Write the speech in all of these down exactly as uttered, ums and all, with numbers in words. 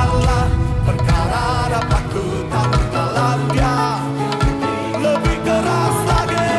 segala perkara dapat ku takluk dalam Dia. Lebih keras lagi.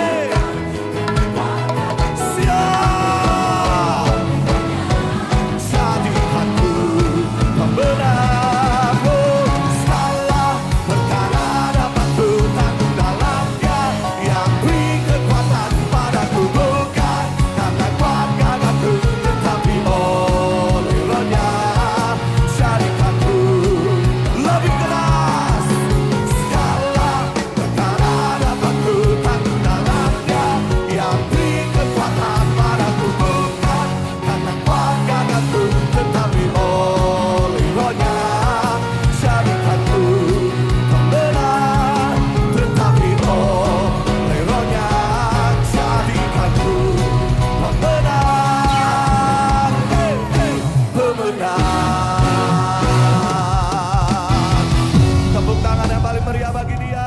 Siap. Jadikan ku pemenangmu. Segala perkara dapat ku takluk dalam Dia yang beri kekuatan padaku, bukan karena kuat gagahku, tetapi oleh Roh-Nya. Jadikan ku lebih keras. Segala perkara dapat ku takluk dalam Dia yang beri kekuatan padaku, bukan karena kuat gagahku, tetapi oleh Roh-Nya. Jadikan ku pemenang, tetapi oleh Roh-Nya. Jadikan ku pemenang, hey, hey, pemenang. Tepuk tangan yang paling meriah bagi Dia.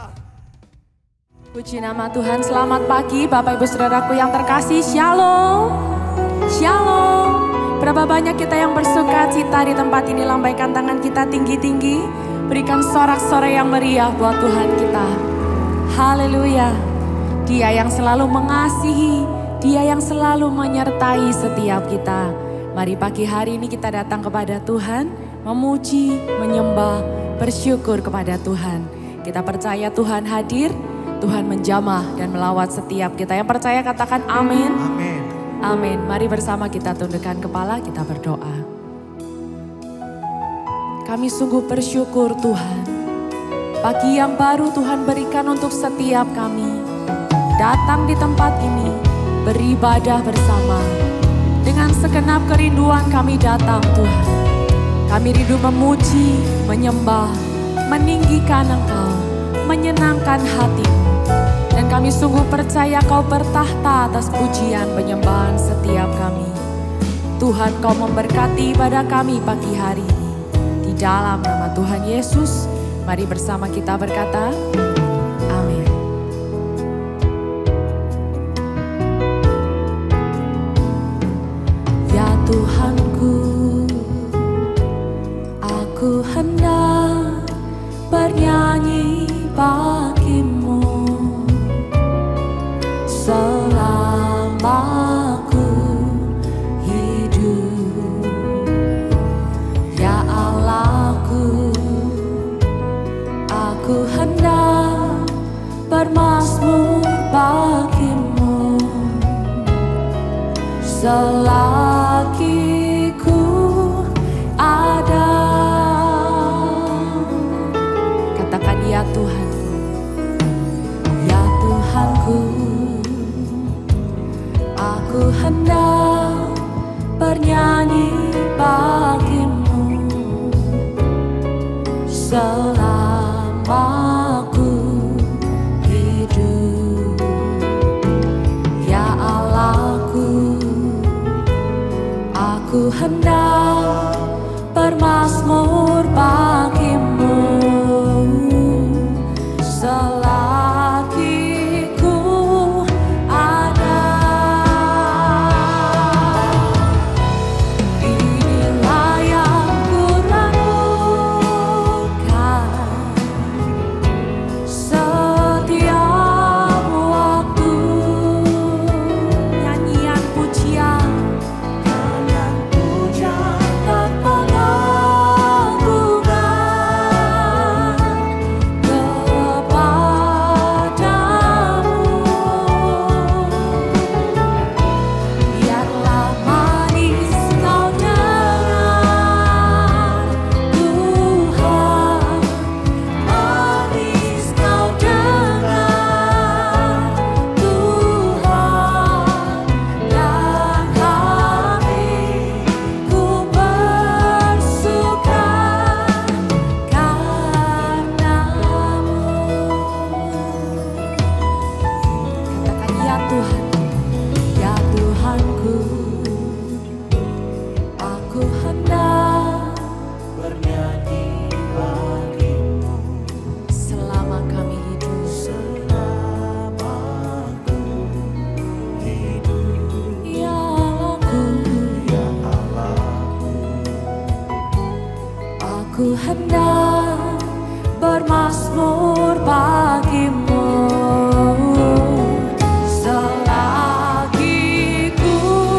Puji nama Tuhan, selamat pagi Bapak Ibu Saudaraku yang terkasih, Shalom. Shalom. Berapa banyak kita yang bersuka cita di tempat ini, lambaikan tangan kita tinggi-tinggi. Berikan sorak-sorai yang meriah buat Tuhan kita. Haleluya. Dia yang selalu mengasihi, Dia yang selalu menyertai setiap kita. Mari pagi hari ini kita datang kepada Tuhan, memuji, menyembah, bersyukur kepada Tuhan. Kita percaya Tuhan hadir, Tuhan menjamah dan melawat setiap kita. Yang percaya katakan amin. Amin. Amin. Mari bersama kita tundukkan kepala, kita berdoa. Kami sungguh bersyukur Tuhan. Pagi yang baru Tuhan berikan untuk setiap kami. Datang di tempat ini, beribadah bersama. Dengan segenap kerinduan kami datang Tuhan. Kami rindu memuji, menyembah, meninggikan Engkau, menyenangkan hati-Mu. Dan kami sungguh percaya Kau bertahta atas pujian penyembahan setiap kami. Tuhan, Kau memberkati pada kami pagi hari ini. Di dalam nama Tuhan Yesus, mari bersama kita berkata, amin. Ya Tuhanku, aku hendak bernyanyi bagimu selama aku hidup. Ya Allahku, aku hendak bermazmur bagimu selagi ku ada. Katakan ya Tuhanku, ya Tuhanku, aku hendak bernyanyi bagimu selama aku hidup. Ya Allahku, aku hendak bermazmur bagimu selagi ku ada. Inilah yang ku lakukan setiap waktu. Nyanyian pujian, nyanyian pujian dan pengagungan kepadamu. Biarlah manis kau dengar, Tuhan, manis kau dengar, Tuhan, dan hatiku bersuka karenamu. Katakan ya Tuhan, ya Tuhanku, aku hendak bernyanyi bagimu selama kami hidup. Selama aku hidup. Ya Allahku, ya Allahku, aku hendak bermazmur bagimu. Selagi ku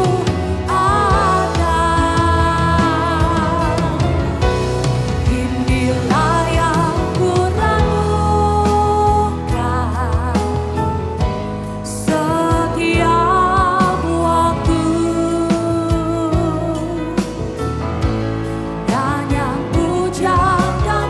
ada, inilah yang ku renungkan setiap waktu, dan yang puja dan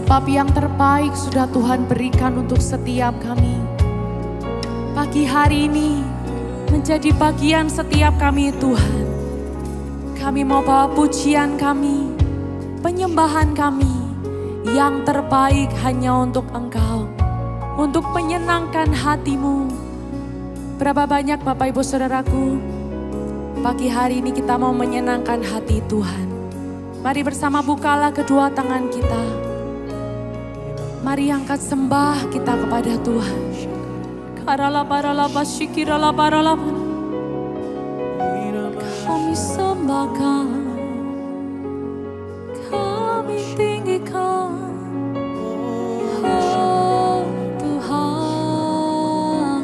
Sebab yang terbaik sudah Tuhan berikan untuk setiap kami. Pagi hari ini menjadi bagian setiap kami Tuhan. Kami mau bawa pujian kami, penyembahan kami yang terbaik hanya untuk Engkau, untuk menyenangkan hatimu. Berapa banyak Bapak Ibu Saudaraku, pagi hari ini kita mau menyenangkan hati Tuhan. Mari bersama bukalah kedua tangan kita. Mari angkat sembah kita kepada Tuhan. Karala parala basyikirala parala. Kami sembahkan, kami tinggikan, oh Tuhan,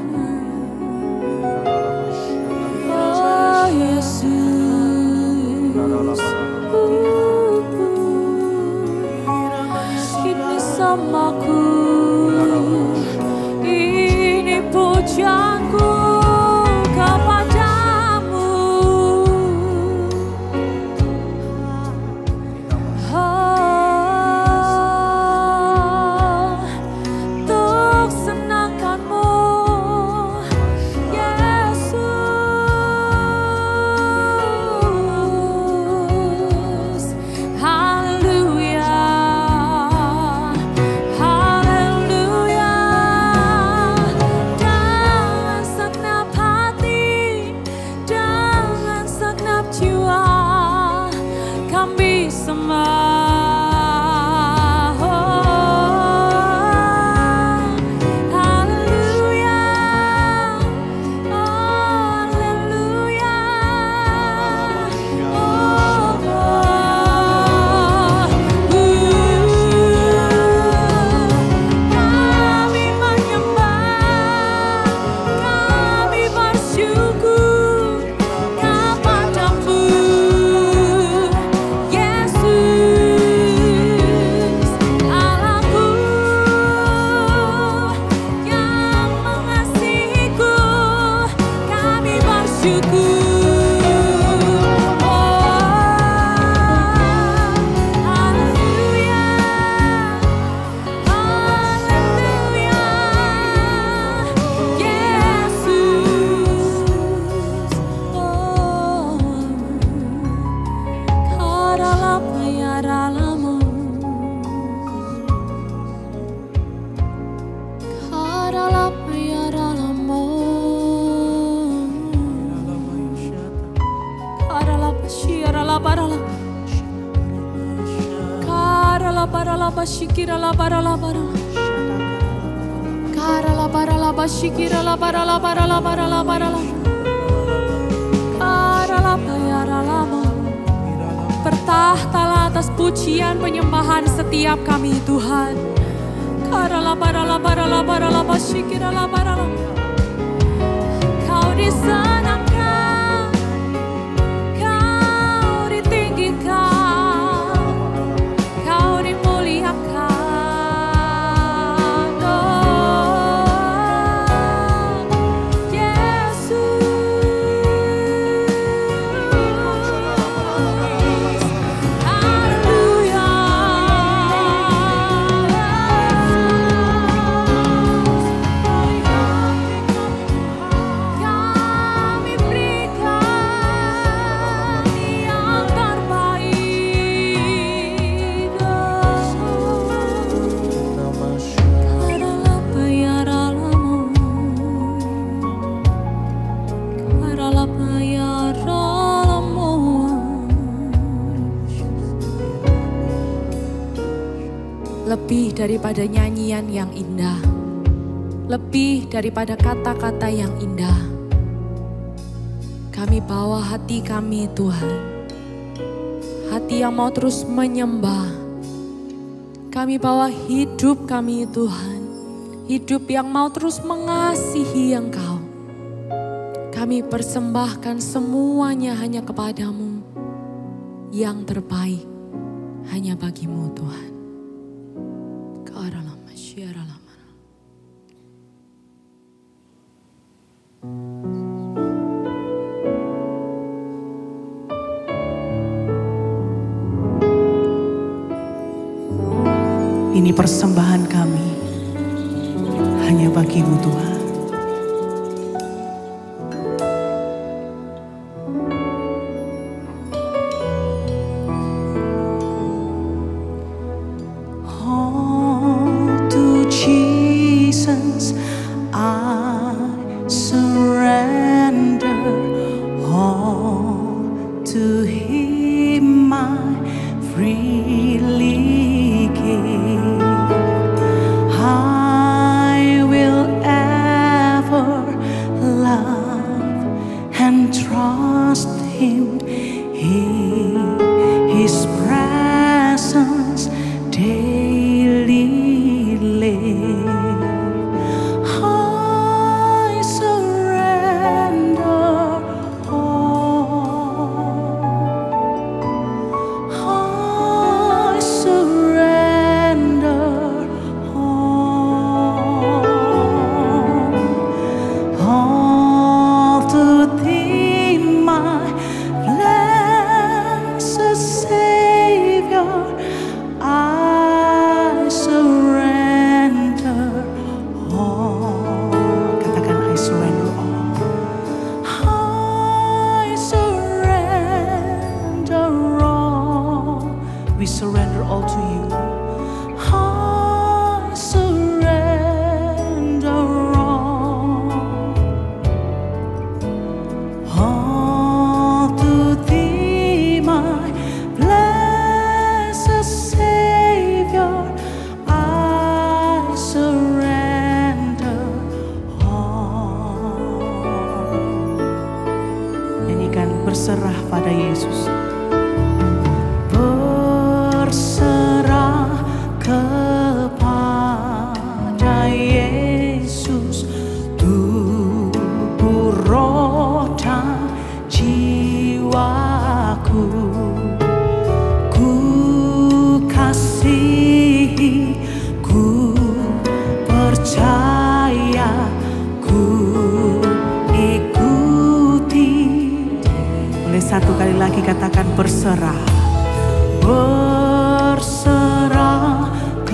oh Yesus. Ini samaku, ini pujianku kepadamu. Oh, untuk senangkanmu, Yesus. Haleluya, haleluya. Dengan segenap hati, dengan segenap jiwa, kami sembah. Haleluya, haleluya. Kami menyembah, kami bersyukur kepadamu, Yesus, Allahku yang mengasihiku. Kami bersyukur. Haleluya, haleluya, Yesus. Oh, karala payaralamu, karala payaralamu, karala pashiarala parala, karala parala pashikirala parala parala, karala parala pashikirala parala parala parala parala, karala payaralamu. Bertahtalah atas pujian penyembahan setiap kami Tuhan. Karala parala parala parala pashikirala parala. Kau disenangkan, kau ditinggikan, kau dimuliakan, oh Yesus. Haleluya, kami berikan yang terbaik. Karala payaralamu, karala payaralamu. Lebih daripada nyanyian yang indah, lebih daripada kata-kata yang indah, kami bawa hati kami Tuhan, hati yang mau terus menyembah. Kami bawa hidup kami Tuhan, hidup yang mau terus mengasihi Engkau. Kami persembahkan semuanya hanya kepadamu, yang terbaik hanya bagimu Tuhan. Karala masyiarala. Ini persembahan kami hanya bagi-Mu Tuhan. Oh, to Jesus I surrender. All to Him I freely give. I will ever love and trust Him in His presence daily live. I surrender all. I surrender all. All to Thee, my blessed Savior. I surrender all. Katakan, I surrender all. I surrender all. We surrender all to You. I surrender all. All to Thee, my blessed Savior. I surrender all. Nyanyikan, berserah pada Yesus. Berserah kepada Yesus, tubuh, roh, dan jiwaku. Ku kasihi, ku percaya, ku ikuti. Boleh satu kali lagi katakan, berserah. Berserah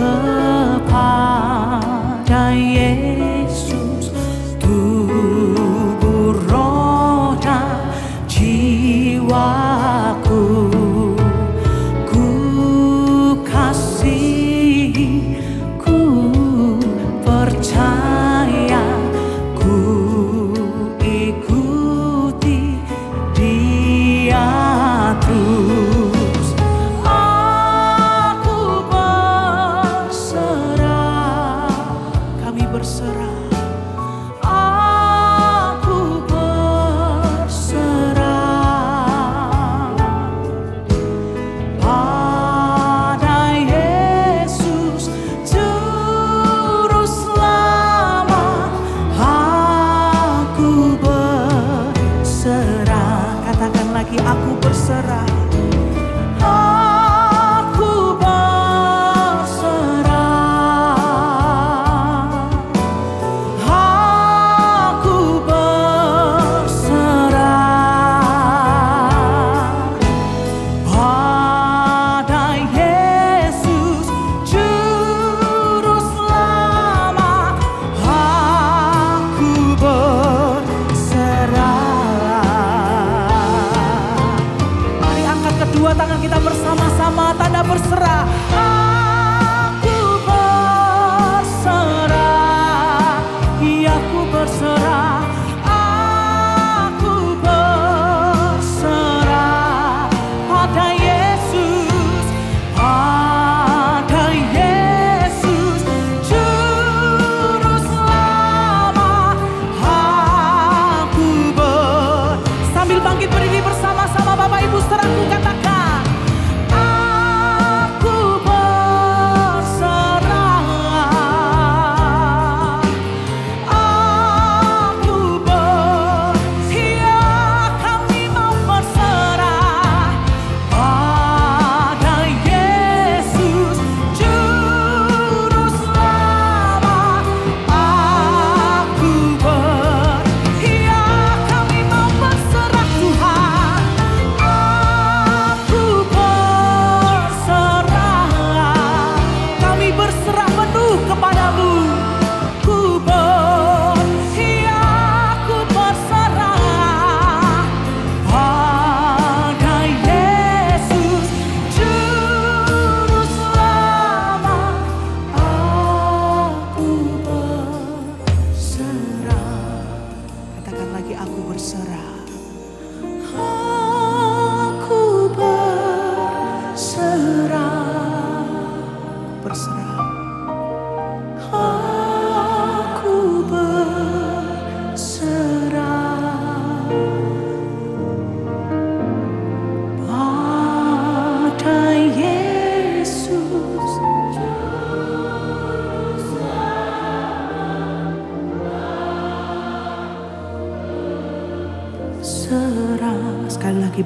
kepada Yesus, tubuh, roh, dan jiwaku. Ku kasihi, ku percaya, ku ikuti Dia terus. Aku berserah, kami berserah. Aku berserah pada Yesus, Juru Selamat. Aku berserah. Katakan lagi, aku berserah. Aku berserah. Aku berserah pada Yesus, Juru Selamat. Aku berserah. Mari angkat kedua tangan kita bersama-sama, tanda berserah. Aku berserah. Iya, aku berserah. Aku berserah pada Yesus, pada Yesus, Juru Selamat. Aku ber Sambil bangkit berdiri bersama-sama, Bapak Ibu saudaraku, katakan, aku ber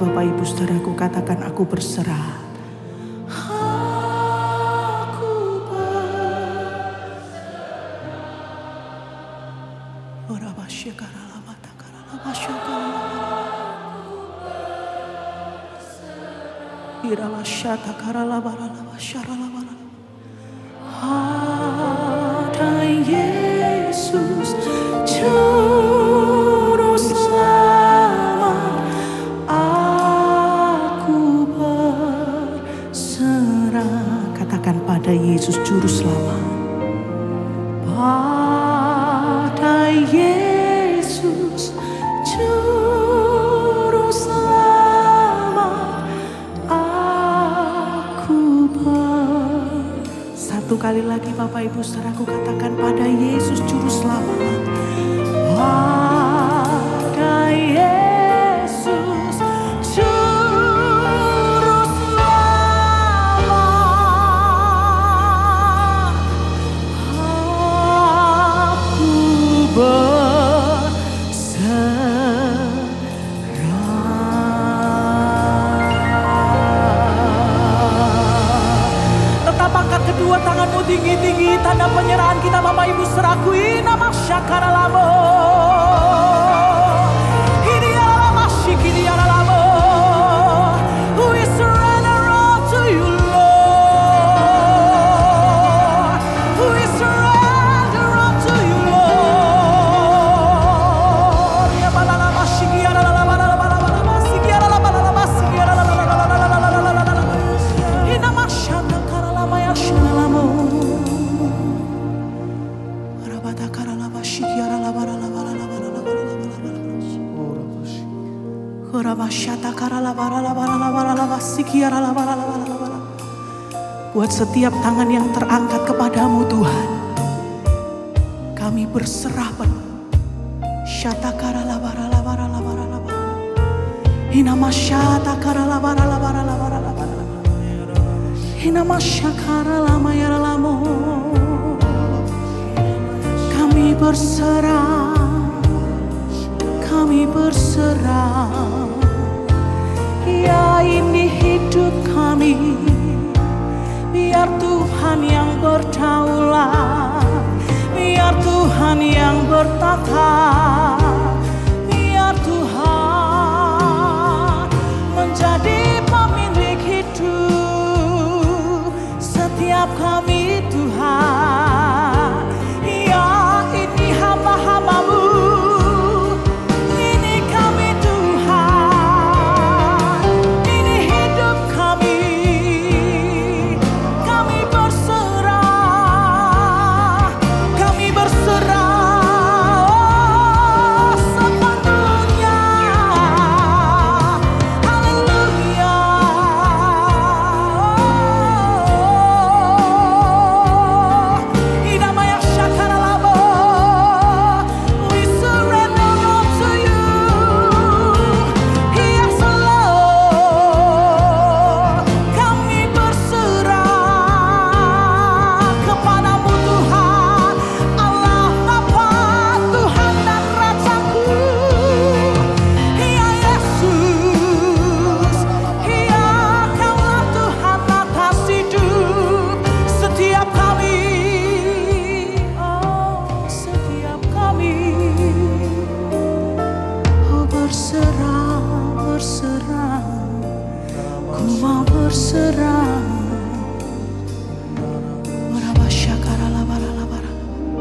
Bapak Ibu Saudaraku, katakan aku berserah. Aku berserah. Ada Yesus Juru Selamat, aku berserah. Katakan pada Yesus Juru Selamat. Pada Yesus Juru Selamat, aku berserah. Satu kali lagi Bapak Ibu Saudaraku, katakan pada Yesus Juru Selamat. Pada Yesus Juru Selamat, aku berserah. Tetap angkat kedua tanganmu tinggi-tinggi, tanda penyerahan kita Bapak Ibu Saudaraku. Nama Syakaralamo, ini adalah ini adalah we surrender all to you Lord, we surrender all to you Lord. Ya balala masiki adalah balala balala masiki adalah balala masiki adalah ini nama Syakaralamo ya Shalamo. Buat setiap tangan yang terangkat kepadamu Tuhan, kami berserah penuh. Kami berserah, kami berserah. Ya, ini hidup kami, biar Tuhan yang berdaulat, biar Tuhan yang bertata, biar Tuhan menjadi pemilik hidup setiap kami Tuhan. Ya, ini hamba-hambamu, ini kami Tuhan, ini hidup kami, kami berserah, kami berserah oh, sepenuhnya. Haleluya. Idamaya Syakaralamo, we surrender all to you. Yes Lord, kami berserah kepadamu Tuhan, Allah Bapa, Tuhan dan Rajaku. Ya Yesus, ya Kaulah Tuhan atas hidup setiap kami, oh setiap kami. Oh berserah, berserah, ku mau berserah. Oraba syakarala barala bara,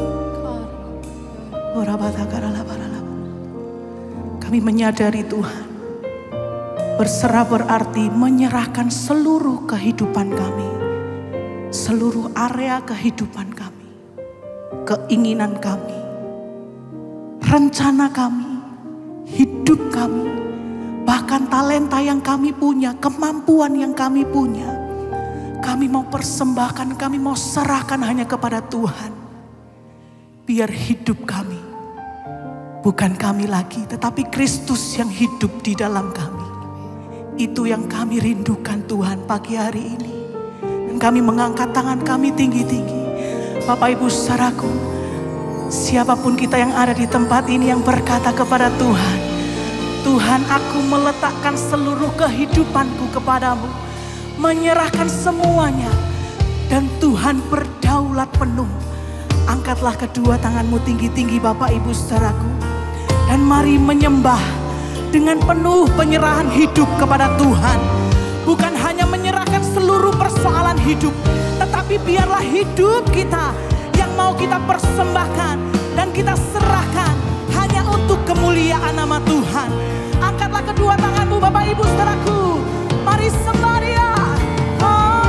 oraba takarala barala. Kami menyadari Tuhan, berserah berarti menyerahkan seluruh kehidupan kami, seluruh area kehidupan kami, keinginan kami, rencana kami, hidup kami, bahkan talenta yang kami punya, kemampuan yang kami punya, kami mau persembahkan, kami mau serahkan hanya kepada Tuhan. Biar hidup kami, bukan kami lagi, tetapi Kristus yang hidup di dalam kami. Itu yang kami rindukan Tuhan pagi hari ini. Dan kami mengangkat tangan kami tinggi-tinggi. Bapak Ibu Saudaraku, siapapun kita yang ada di tempat ini yang berkata kepada Tuhan, Tuhan, aku meletakkan seluruh kehidupanku kepadamu, menyerahkan semuanya, dan Tuhan berdaulat penuh. Angkatlah kedua tanganmu tinggi-tinggi Bapak Ibu saudaraku, dan mari menyembah dengan penuh penyerahan hidup kepada Tuhan. Bukan hanya menyerahkan seluruh persoalan hidup, tetapi biarlah hidup kita yang mau kita persembahkan dan kita serahkan hanya untuk kemuliaan nama Tuhan. Angkatlah kedua tanganmu Bapak Ibu saudaraku, mari sembah Dia. Oh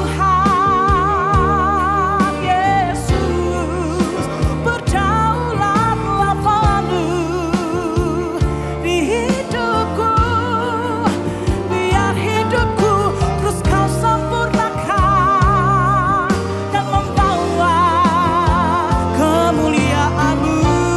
Tuhan Yesus, berdaulatlah penuh di hidupku, biar hidupku terus Kau sempurnakan dan membawa kemuliaan-Mu.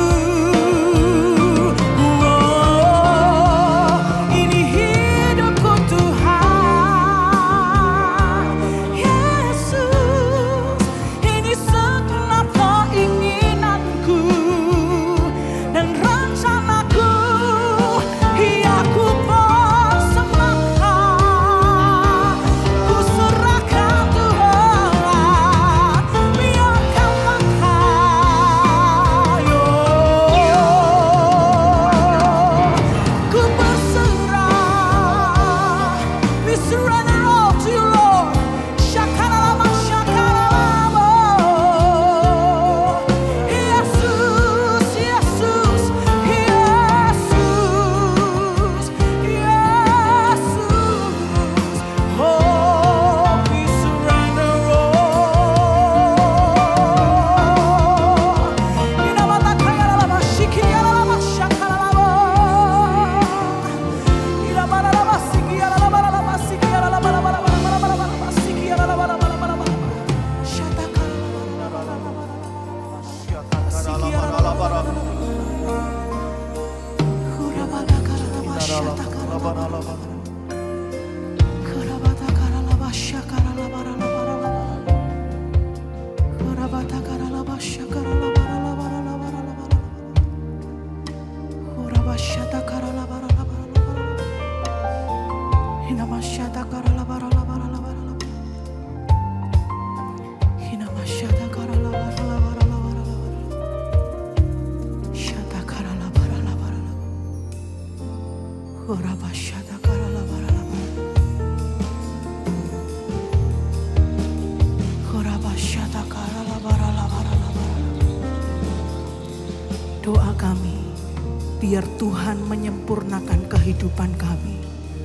Doa kami, biar Tuhan menyempurnakan kehidupan kami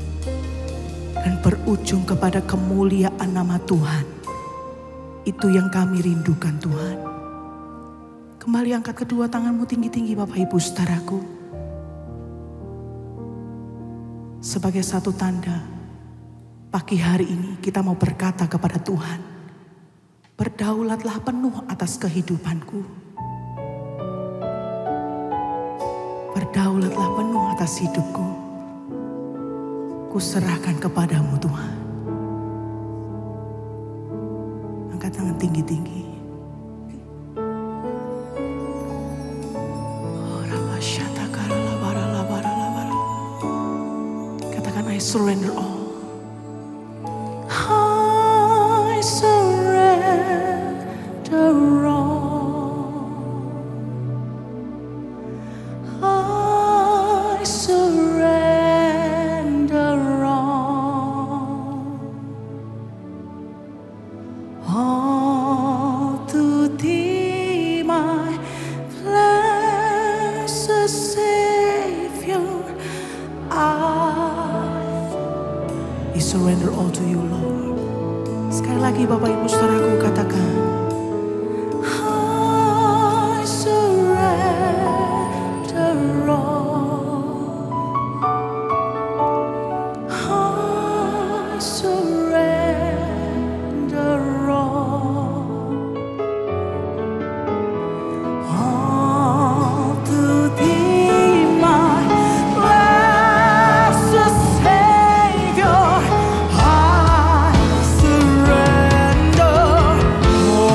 dan berujung kepada kemuliaan nama Tuhan. Itu yang kami rindukan Tuhan. Kembali angkat kedua tanganmu tinggi-tinggi Bapak Ibu saudaraku. Sebagai satu tanda, pagi hari ini kita mau berkata kepada Tuhan, berdaulatlah penuh atas kehidupanku. Berdaulatlah penuh atas hidupku. Kuserahkan kepadamu Tuhan. Angkat tangan tinggi-tinggi. Katakan I surrender all. I surrender all. Surrender all to you, Lord. Sekali lagi Bapak Ibu saudaraku katakan, I surrender all. I surrender all. All to Thee, my blessed Savior. I surrender.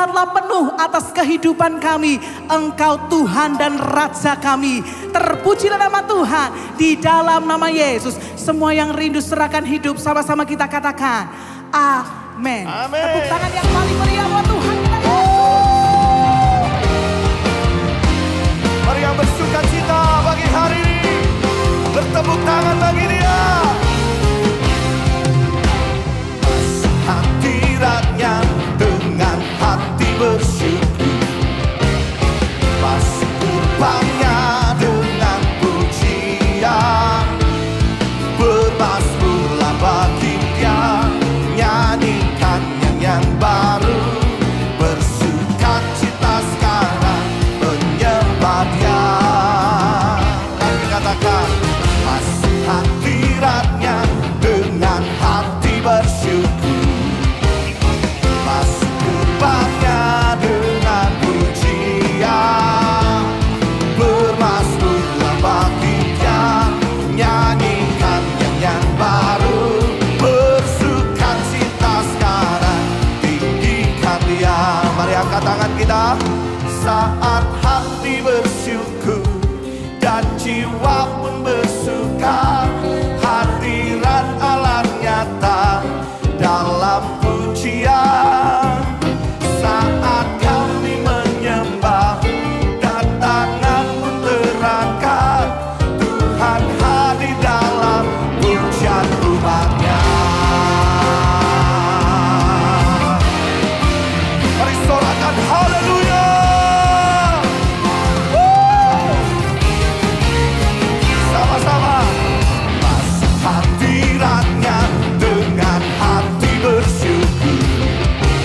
kuasa-Kuasa penuh atas kehidupan kami. Engkau Tuhan dan Raja kami. Terpujilah nama Tuhan di dalam nama Yesus. Semua yang rindu serahkan hidup, sama-sama kita katakan amin. Amin. Tepuk tangan yang paling meriah buat Tuhan kita. Mari yang bersuka cita bagi hari ini, bertepuk tangan bagi Dia. Hadiratnya dengan hati bersyukur, masuk gerbangnya dengan pujian, bermasmurlah bagi Dia, nyanyikan yang baru, bersuka cita sekarang menyembah Dia. Kami katakan masuk hadiratnya dengan hati bersyukur, masuk gerbangnya dengan pujian, bermasmurlah bagi Dia, nyanyikan yang yang baru, bersuka cita sekarang, tinggikan Dia. Mari angkat tangan kita. Saat hati bersyukur dan jiwa pun bersuka, hadirat Allah nyata dalam pujian. Saat kami menyembah dan tangan pun terangkat, Tuhan hadir dalam pujian umatnya. Mari sorakan haleluya. Sama-sama. Masuk hadiratnya dengan hati bersyukur,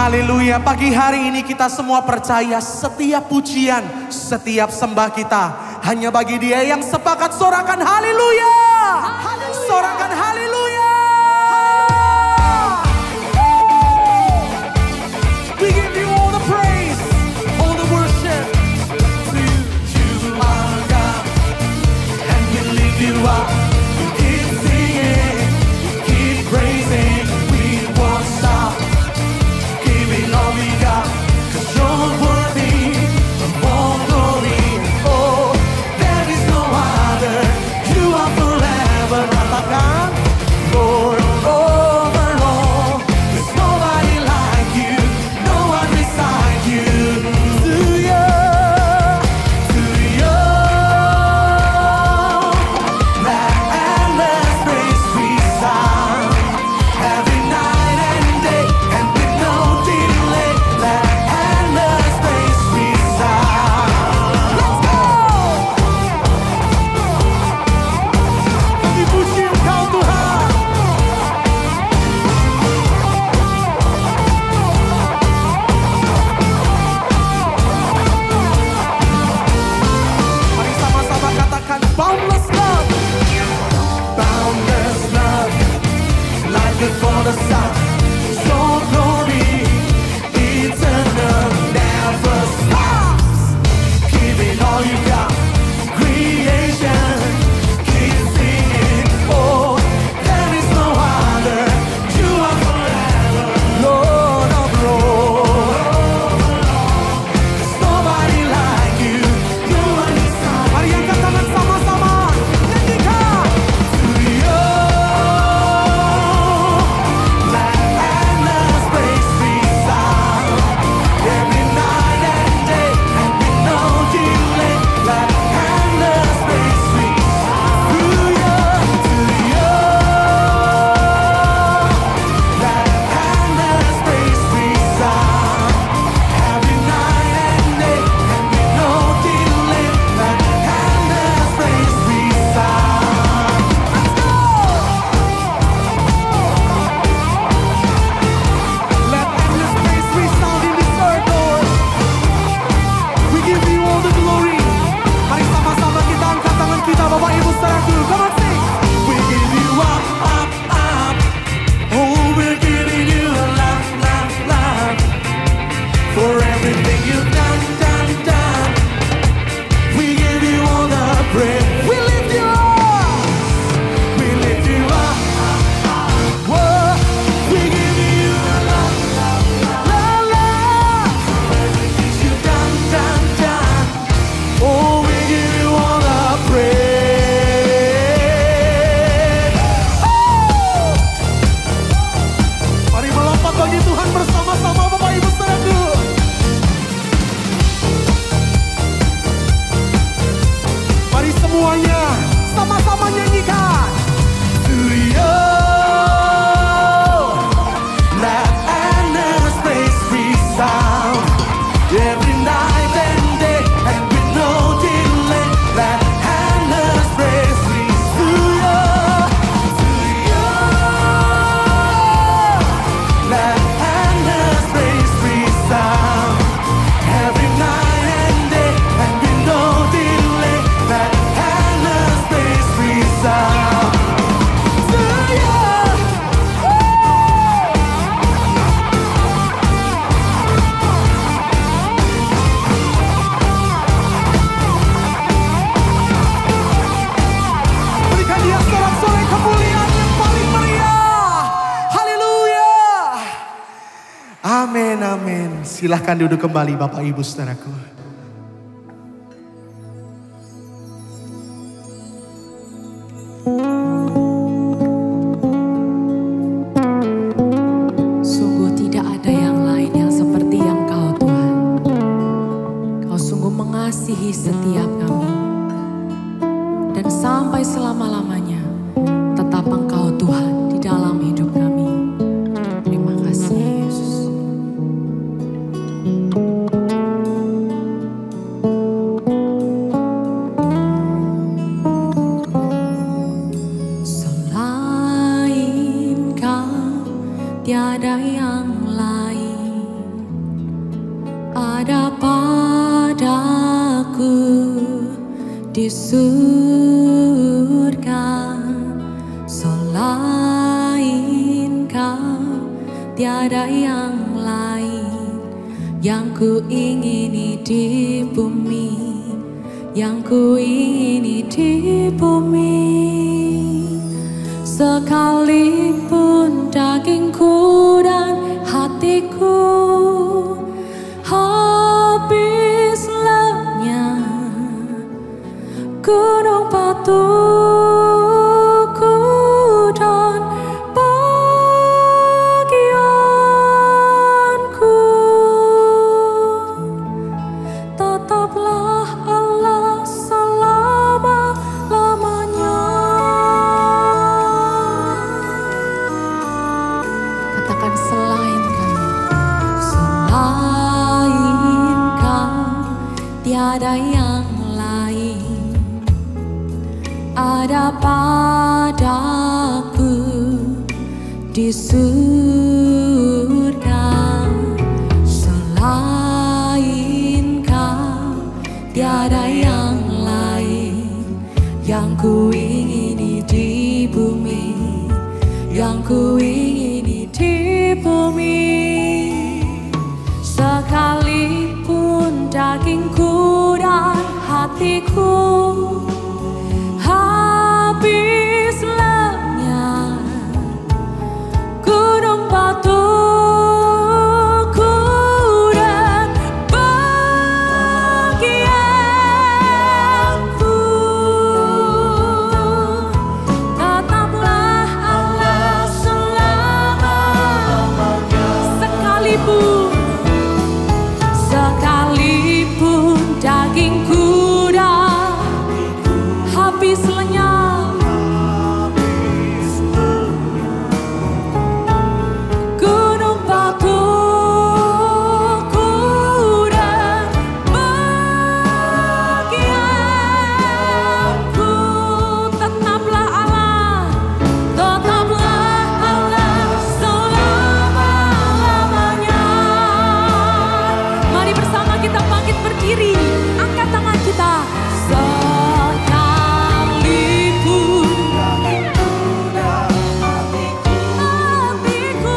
Haleluya, pagi hari ini kita semua percaya setiap pujian, setiap sembah kita hanya bagi Dia yang sepakat. Sorakan haleluya. Sorakan haleluya. We give you all the praise, all the worship to you. You are God, and we lift you up. We keep singing, we keep praising, we won't stop. Giving all we got, 'cause you're worthy of all glory. Oh, there is no other. You are forever. Katakan, Lord over all. There's nobody like you, no one beside you. To you, to you, that endless praise we sound every night and day, and with no delay. That endless praise we sound. Let's go. Kami puji Engkau Tuhan. Mari sama-sama katakan boundless love. Boundless love, life before the sun. So glory, eternal, never stops. Giving all you got, creation, keep singing. Oh, there is no other. You are forever, Lord of Lords. There's nobody like you, no one beside. Mari angkat tangan sama-sama, nyanyikan. To you, that endless praise we sound every night and day, and with no delay. That endless praise we sound. To you, to you, that endless praise we sound every night and day, and with no delay. That endless praise we sound. Let's go. Let endless praise resound in this earth, Lord. We give you all the glory. Mari sama-sama kita angkat tangan kita, Bapak Ibu saudaraku. Come on, sing. We give you up, up, up. Oh, we're giving you a love, love, love. For everything you've done, done, done. We give you all the praise. We lift you up. We lift you up. Whoa. We give you a love, love, love, love. For everything you've done, done, done. Oh, we give you all the praise. Oh! Mari melompat bagi Tuhan bersama-sama, Bapak Ibu saudaraku. Mari semuanya sama-sama nyanyikan. To you, that endless praise we sound every night and day, and with no delay. That endless praise we to you, to you, that endless praise we sound every night and day, and with no delay. That endless praise we sound to you. Berikan Dia sorak-sorai kemuliaan yang paling meriah. Haleluya. Amin, amin. Silahkan duduk kembali Bapak Ibu saudaraku. Sungguh tidak ada yang lain yang seperti yang Kau Tuhan. Kau sungguh mengasihi setiap kami. Dan sampai selama-lamanya tetap Engkau Tuhan di dalam hidup kami. Terima kasih Yesus. Selain Kau tiada yang lain. di surga, selain Kau tiada yang lain yang ku ingini di bumi, yang ku ingini di bumi. Sekalipun dagingku dan hatiku habis lenyap, gunung batuku dan bagianku, tetaplah Allah selama-lamanya. Katakan selain Kau, selain Kau tiada yang lain ada padaku di surga. Selain Kau tiada yang lain yang ku ingini di bumi, yang ku ingini di bumi. Sekalipun dagingku dan hatiku habis lenyap, gunung batuku dan bagianku, tetaplah Allah selama-lamanya. Sekalipun Sekalipun dagingku dan habis lenyap, gunung batuku dan bagianku, tetaplah Allah, tetaplah Allah selama-lamanya. Mari bersama kita bangkit berdiri, angkat tangan kita. Sekalipun hatiku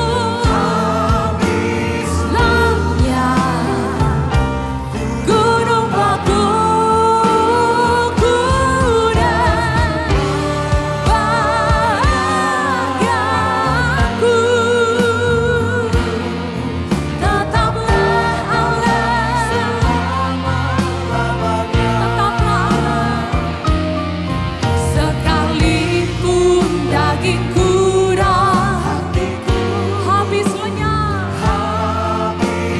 habis lenyap, gunung batuku dan bagianku, tetaplah Allah selama-lamanya. Tetaplah Allah. Sekalipun dagingku dan hatiku habis lenyap,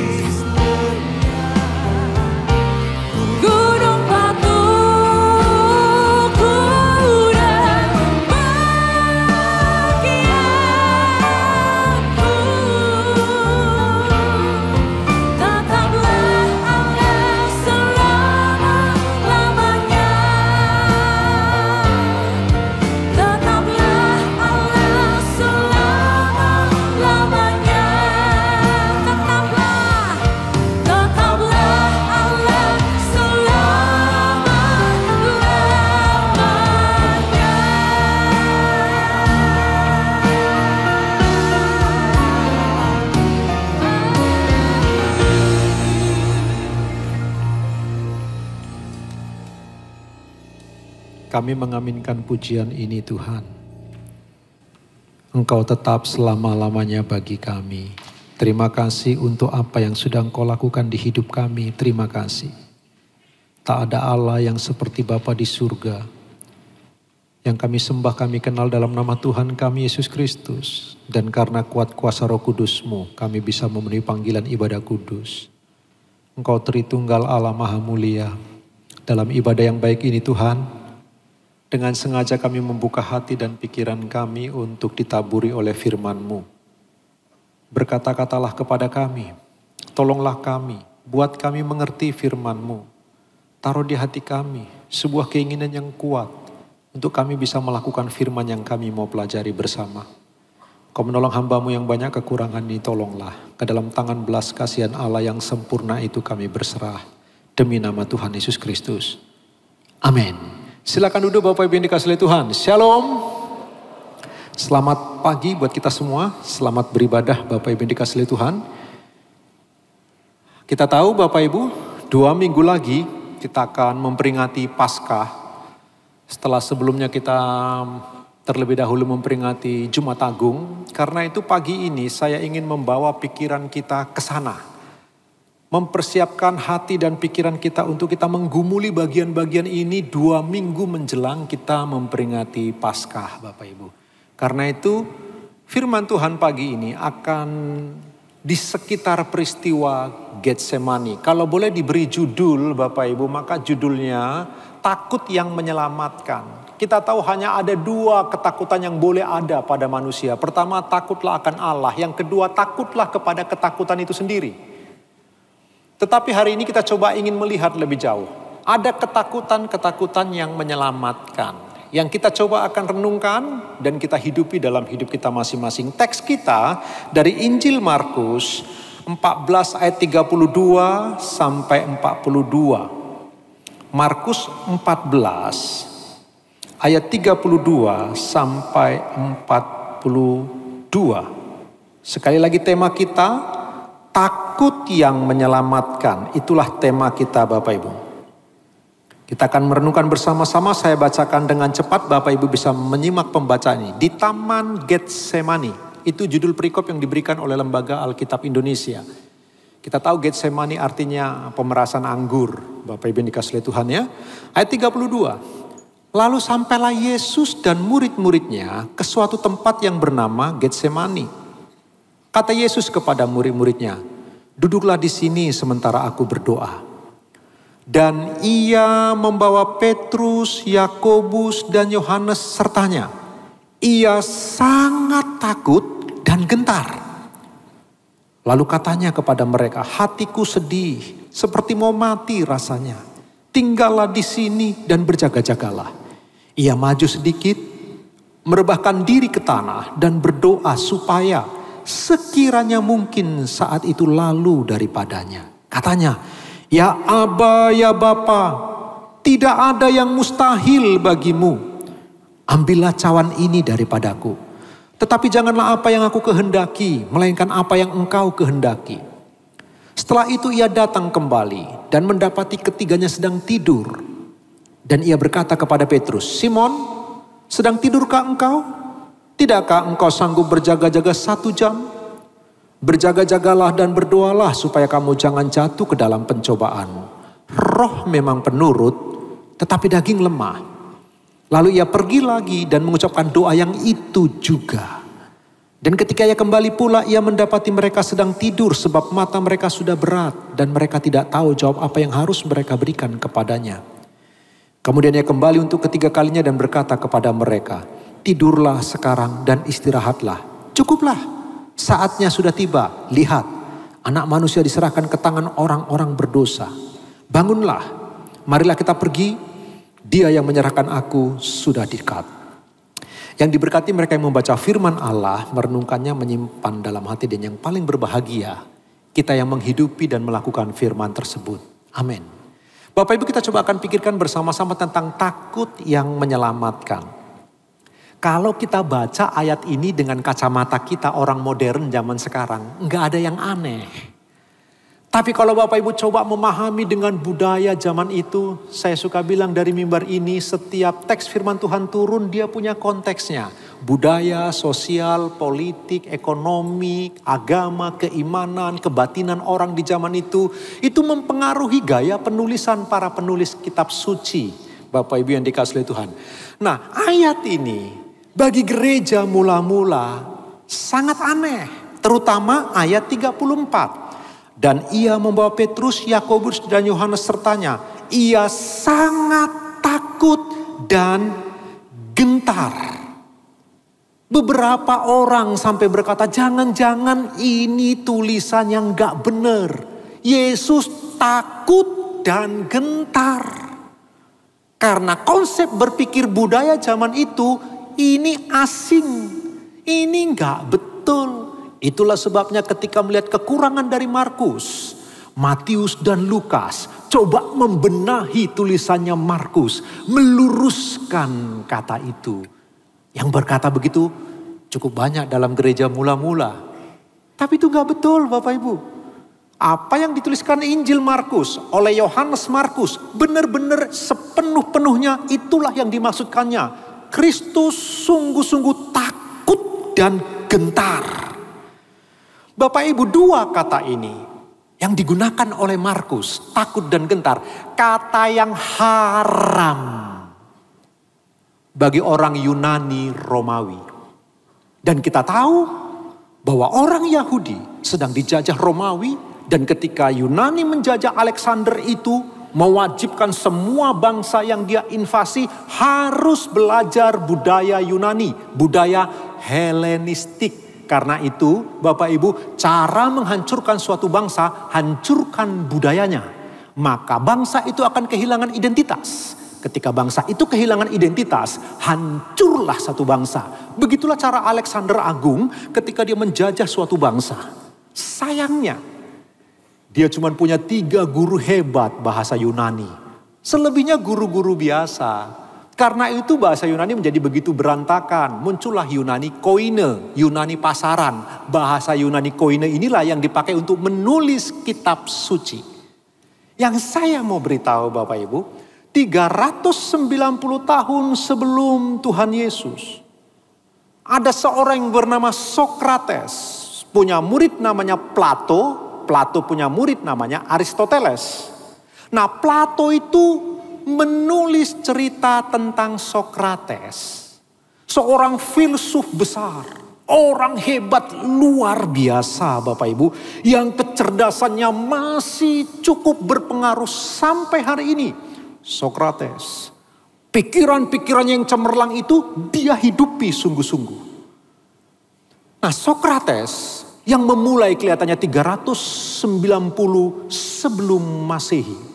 gunung batuku dan bagianku, tetaplah Allah selama-lamanya. Tetaplah Allah selama-lamanya. Tetaplah, tetaplah Allah selama-lamanya. Kami mengaminkan pujian ini Tuhan. Engkau tetap selama-lamanya bagi kami. Terima kasih untuk apa yang sudah Engkau lakukan di hidup kami. Terima kasih. Tak ada Allah yang seperti Bapa di surga. Yang kami sembah, kami kenal dalam nama Tuhan kami Yesus Kristus. Dan karena kuat kuasa Roh Kudus-Mu, kami bisa memenuhi panggilan ibadah kudus. Engkau Tritunggal Allah Maha Mulia. Dalam ibadah yang baik ini Tuhan, dengan sengaja kami membuka hati dan pikiran kami untuk ditaburi oleh firman-Mu. Berkata-katalah kepada kami, tolonglah kami, buat kami mengerti firman-Mu. Taruh di hati kami sebuah keinginan yang kuat untuk kami bisa melakukan firman yang kami mau pelajari bersama. Kau menolong hamba-Mu yang banyak kekurangan ini, tolonglah. Ke dalam tangan belas kasihan Allah yang sempurna itu kami berserah. Demi nama Tuhan Yesus Kristus. Amin. Silakan duduk Bapak Ibu yang dikasihi oleh Tuhan. Shalom. Selamat pagi buat kita semua. Selamat beribadah Bapak Ibu yang dikasihi oleh Tuhan. Kita tahu Bapak Ibu, dua minggu lagi kita akan memperingati Paskah. Setelah sebelumnya kita terlebih dahulu memperingati Jumat Agung. Karena itu pagi ini saya ingin membawa pikiran kita ke sana. Mempersiapkan hati dan pikiran kita untuk kita menggumuli bagian-bagian ini dua minggu menjelang kita memperingati Paskah Bapak Ibu. Karena itu firman Tuhan pagi ini akan di sekitar peristiwa Getsemani. Kalau boleh diberi judul Bapak Ibu, maka judulnya takut yang menyelamatkan. Kita tahu hanya ada dua ketakutan yang boleh ada pada manusia. Pertama, takutlah akan Allah. Yang kedua, takutlah kepada ketakutan itu sendiri. Tetapi hari ini kita coba ingin melihat lebih jauh. Ada ketakutan-ketakutan yang menyelamatkan. Yang kita coba akan renungkan dan kita hidupi dalam hidup kita masing-masing. Teks kita dari Injil Markus empat belas ayat tiga puluh dua sampai empat puluh dua. Markus empat belas ayat tiga puluh dua sampai empat puluh dua. Sekali lagi tema kita, takut yang menyelamatkan. Itulah tema kita Bapak Ibu. Kita akan merenungkan bersama-sama. Saya bacakan dengan cepat, Bapak Ibu bisa menyimak pembacaan ini. Di Taman Getsemani. Itu judul perikop yang diberikan oleh Lembaga Alkitab Indonesia. Kita tahu Getsemani artinya pemerasan anggur. Bapak Ibu yang dikasihi Tuhan ya. Ayat tiga puluh dua. Lalu sampailah Yesus dan murid-muridnya ke suatu tempat yang bernama Getsemani. Kata Yesus kepada murid-muridnya, duduklah di sini sementara aku berdoa. Dan ia membawa Petrus, Yakobus, dan Yohanes sertanya. Ia sangat takut dan gentar. Lalu katanya kepada mereka, hatiku sedih, seperti mau mati rasanya. Tinggallah di sini dan berjaga-jagalah. Ia maju sedikit, merebahkan diri ke tanah dan berdoa supaya sekiranya mungkin saat itu lalu daripadanya. Katanya, ya Aba, ya Bapa, tidak ada yang mustahil bagimu. Ambillah cawan ini daripadaku. Tetapi janganlah apa yang aku kehendaki, melainkan apa yang engkau kehendaki. Setelah itu ia datang kembali dan mendapati ketiganya sedang tidur. Dan ia berkata kepada Petrus, Simon, sedang tidurkah engkau? Tidakkah engkau sanggup berjaga-jaga satu jam? Berjaga-jagalah dan berdoalah supaya kamu jangan jatuh ke dalam pencobaan. Roh memang penurut, tetapi daging lemah. Lalu ia pergi lagi dan mengucapkan doa yang itu juga. Dan ketika ia kembali pula, ia mendapati mereka sedang tidur sebab mata mereka sudah berat. Dan mereka tidak tahu jawab apa yang harus mereka berikan kepadanya. Kemudian ia kembali untuk ketiga kalinya dan berkata kepada mereka, tidurlah sekarang dan istirahatlah. Cukuplah, saatnya sudah tiba. Lihat, anak manusia diserahkan ke tangan orang-orang berdosa. Bangunlah, marilah kita pergi. Dia yang menyerahkan aku sudah dekat. Yang diberkati mereka yang membaca firman Allah, merenungkannya, menyimpan dalam hati, dan yang paling berbahagia, kita yang menghidupi dan melakukan firman tersebut. Amin. Bapak Ibu, kita coba akan pikirkan bersama-sama tentang takut yang menyelamatkan. Kalau kita baca ayat ini dengan kacamata kita orang modern zaman sekarang, nggak ada yang aneh. Tapi kalau Bapak Ibu coba memahami dengan budaya zaman itu, saya suka bilang dari mimbar ini, setiap teks firman Tuhan turun dia punya konteksnya. Budaya, sosial, politik, ekonomi, agama, keimanan, kebatinan orang di zaman itu, itu mempengaruhi gaya penulisan para penulis kitab suci. Bapak Ibu yang dikasihi Tuhan. Nah, ayat ini bagi gereja mula-mula sangat aneh. Terutama ayat tiga puluh empat. Dan ia membawa Petrus, Yakobus, dan Yohanes sertanya. Ia sangat takut dan gentar. Beberapa orang sampai berkata, jangan-jangan ini tulisan yang gak benar. Yesus takut dan gentar. Karena konsep berpikir budaya zaman itu, ini asing, ini nggak betul. Itulah sebabnya ketika melihat kekurangan dari Markus, Matius dan Lukas, coba membenahi tulisannya Markus, meluruskan kata itu. Yang berkata begitu cukup banyak dalam gereja mula-mula. Tapi itu gak betul Bapak Ibu. Apa yang dituliskan Injil Markus oleh Yohanes Markus benar-benar sepenuh-penuhnya itulah yang dimaksudkannya. Kristus sungguh-sungguh takut dan gentar. Bapak Ibu, dua kata ini yang digunakan oleh Markus, takut dan gentar, kata yang haram bagi orang Yunani Romawi. Dan kita tahu bahwa orang Yahudi sedang dijajah Romawi, dan ketika Yunani menjajah Alexander itu mewajibkan semua bangsa yang dia invasi harus belajar budaya Yunani, budaya Helenistik. Karena itu Bapak Ibu, cara menghancurkan suatu bangsa, hancurkan budayanya. Maka bangsa itu akan kehilangan identitas. Ketika bangsa itu kehilangan identitas, hancurlah satu bangsa. Begitulah cara Alexander Agung ketika dia menjajah suatu bangsa. Sayangnya, dia cuma punya tiga guru hebat bahasa Yunani. Selebihnya guru-guru biasa. Karena itu bahasa Yunani menjadi begitu berantakan. Muncullah Yunani Koine, Yunani pasaran. Bahasa Yunani Koine inilah yang dipakai untuk menulis kitab suci. Yang saya mau beritahu Bapak Ibu, tiga ratus sembilan puluh tahun sebelum Tuhan Yesus, ada seorang yang bernama Sokrates. Punya murid namanya Plato. Plato punya murid namanya Aristoteles. Nah, Plato itu menulis cerita tentang Sokrates. Seorang filsuf besar. Orang hebat luar biasa Bapak Ibu. Yang kecerdasannya masih cukup berpengaruh sampai hari ini. Sokrates. Pikiran-pikirannya yang cemerlang itu dia hidupi sungguh-sungguh. Nah, Sokrates yang memulai kelihatannya tiga ratus sembilan puluh sebelum Masehi.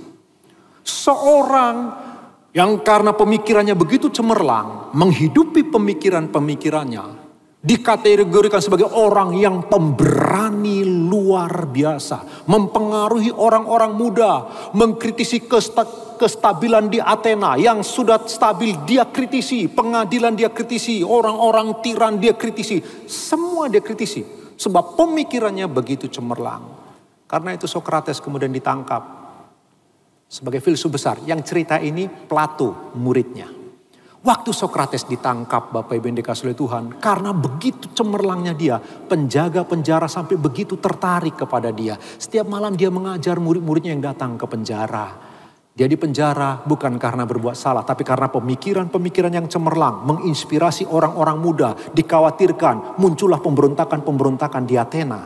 Seorang yang karena pemikirannya begitu cemerlang, menghidupi pemikiran-pemikirannya, dikategorikan sebagai orang yang pemberani luar biasa. Mempengaruhi orang-orang muda, mengkritisi kesta- kestabilan di Athena. Yang sudah stabil dia kritisi, pengadilan dia kritisi, orang-orang tiran dia kritisi. Semua dia kritisi, sebab pemikirannya begitu cemerlang. Karena itu Sokrates kemudian ditangkap sebagai filsuf besar. Yang cerita ini Plato muridnya. Waktu Sokrates ditangkap Bapak Ibu yang dikasihi oleh Tuhan. Karena begitu cemerlangnya dia. Penjaga penjara sampai begitu tertarik kepada dia. Setiap malam dia mengajar murid-muridnya yang datang ke penjara. Dia di penjara bukan karena berbuat salah. Tapi karena pemikiran-pemikiran yang cemerlang. Menginspirasi orang-orang muda. Dikhawatirkan muncullah pemberontakan-pemberontakan di Athena.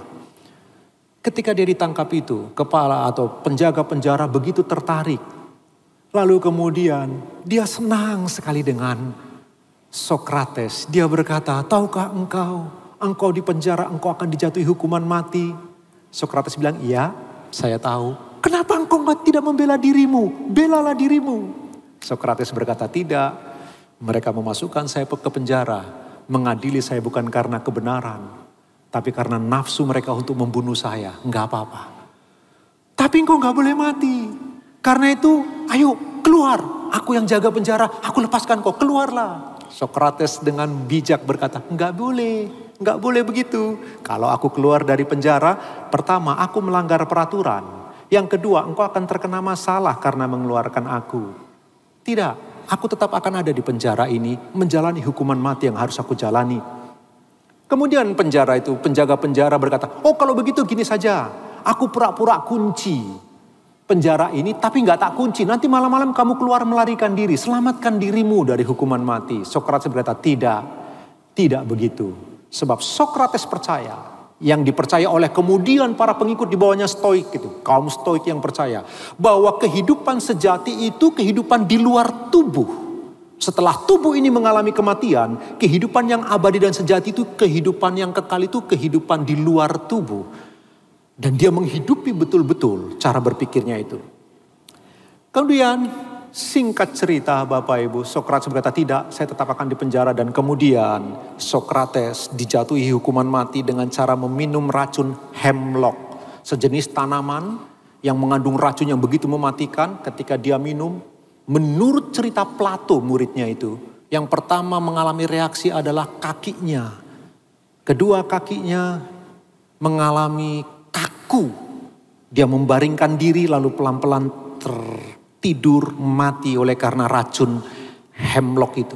Ketika dia ditangkap itu, kepala atau penjaga penjara begitu tertarik. Lalu kemudian dia senang sekali dengan Sokrates. Dia berkata, tahukah engkau, engkau di penjara, engkau akan dijatuhi hukuman mati. Sokrates bilang, iya saya tahu. Kenapa engkau tidak membela dirimu? Belalah dirimu. Sokrates berkata, tidak. Mereka memasukkan saya ke penjara. Mengadili saya bukan karena kebenaran. Tapi karena nafsu mereka untuk membunuh saya. Enggak apa-apa. Tapi engkau enggak boleh mati. Karena itu ayo keluar. Aku yang jaga penjara. Aku lepaskan kau. Keluarlah. Sokrates dengan bijak berkata. Enggak boleh. Enggak boleh begitu. Kalau aku keluar dari penjara. Pertama aku melanggar peraturan. Yang kedua engkau akan terkena masalah karena mengeluarkan aku. Tidak. Aku tetap akan ada di penjara ini. Menjalani hukuman mati yang harus aku jalani. Kemudian penjara itu, penjaga penjara berkata, oh kalau begitu gini saja, aku pura-pura kunci penjara ini, tapi nggak tak kunci. Nanti malam-malam kamu keluar melarikan diri, selamatkan dirimu dari hukuman mati. Sokrates berkata, tidak, tidak begitu. Sebab Sokrates percaya, yang dipercaya oleh kemudian para pengikut di bawahnya Stoik itu, kaum Stoik yang percaya bahwa kehidupan sejati itu kehidupan di luar tubuh. Setelah tubuh ini mengalami kematian, kehidupan yang abadi dan sejati itu, kehidupan yang kekal itu kehidupan di luar tubuh. Dan dia menghidupi betul-betul cara berpikirnya itu. Kemudian singkat cerita Bapak Ibu, Sokrates berkata tidak, saya tetap akan dipenjara. Dan kemudian Sokrates dijatuhi hukuman mati dengan cara meminum racun hemlock. Sejenis tanaman yang mengandung racun yang begitu mematikan ketika dia minum. Menurut cerita Plato muridnya itu, yang pertama mengalami reaksi adalah kakinya. Kedua kakinya mengalami kaku. Dia membaringkan diri lalu pelan-pelan tertidur mati oleh karena racun hemlock itu.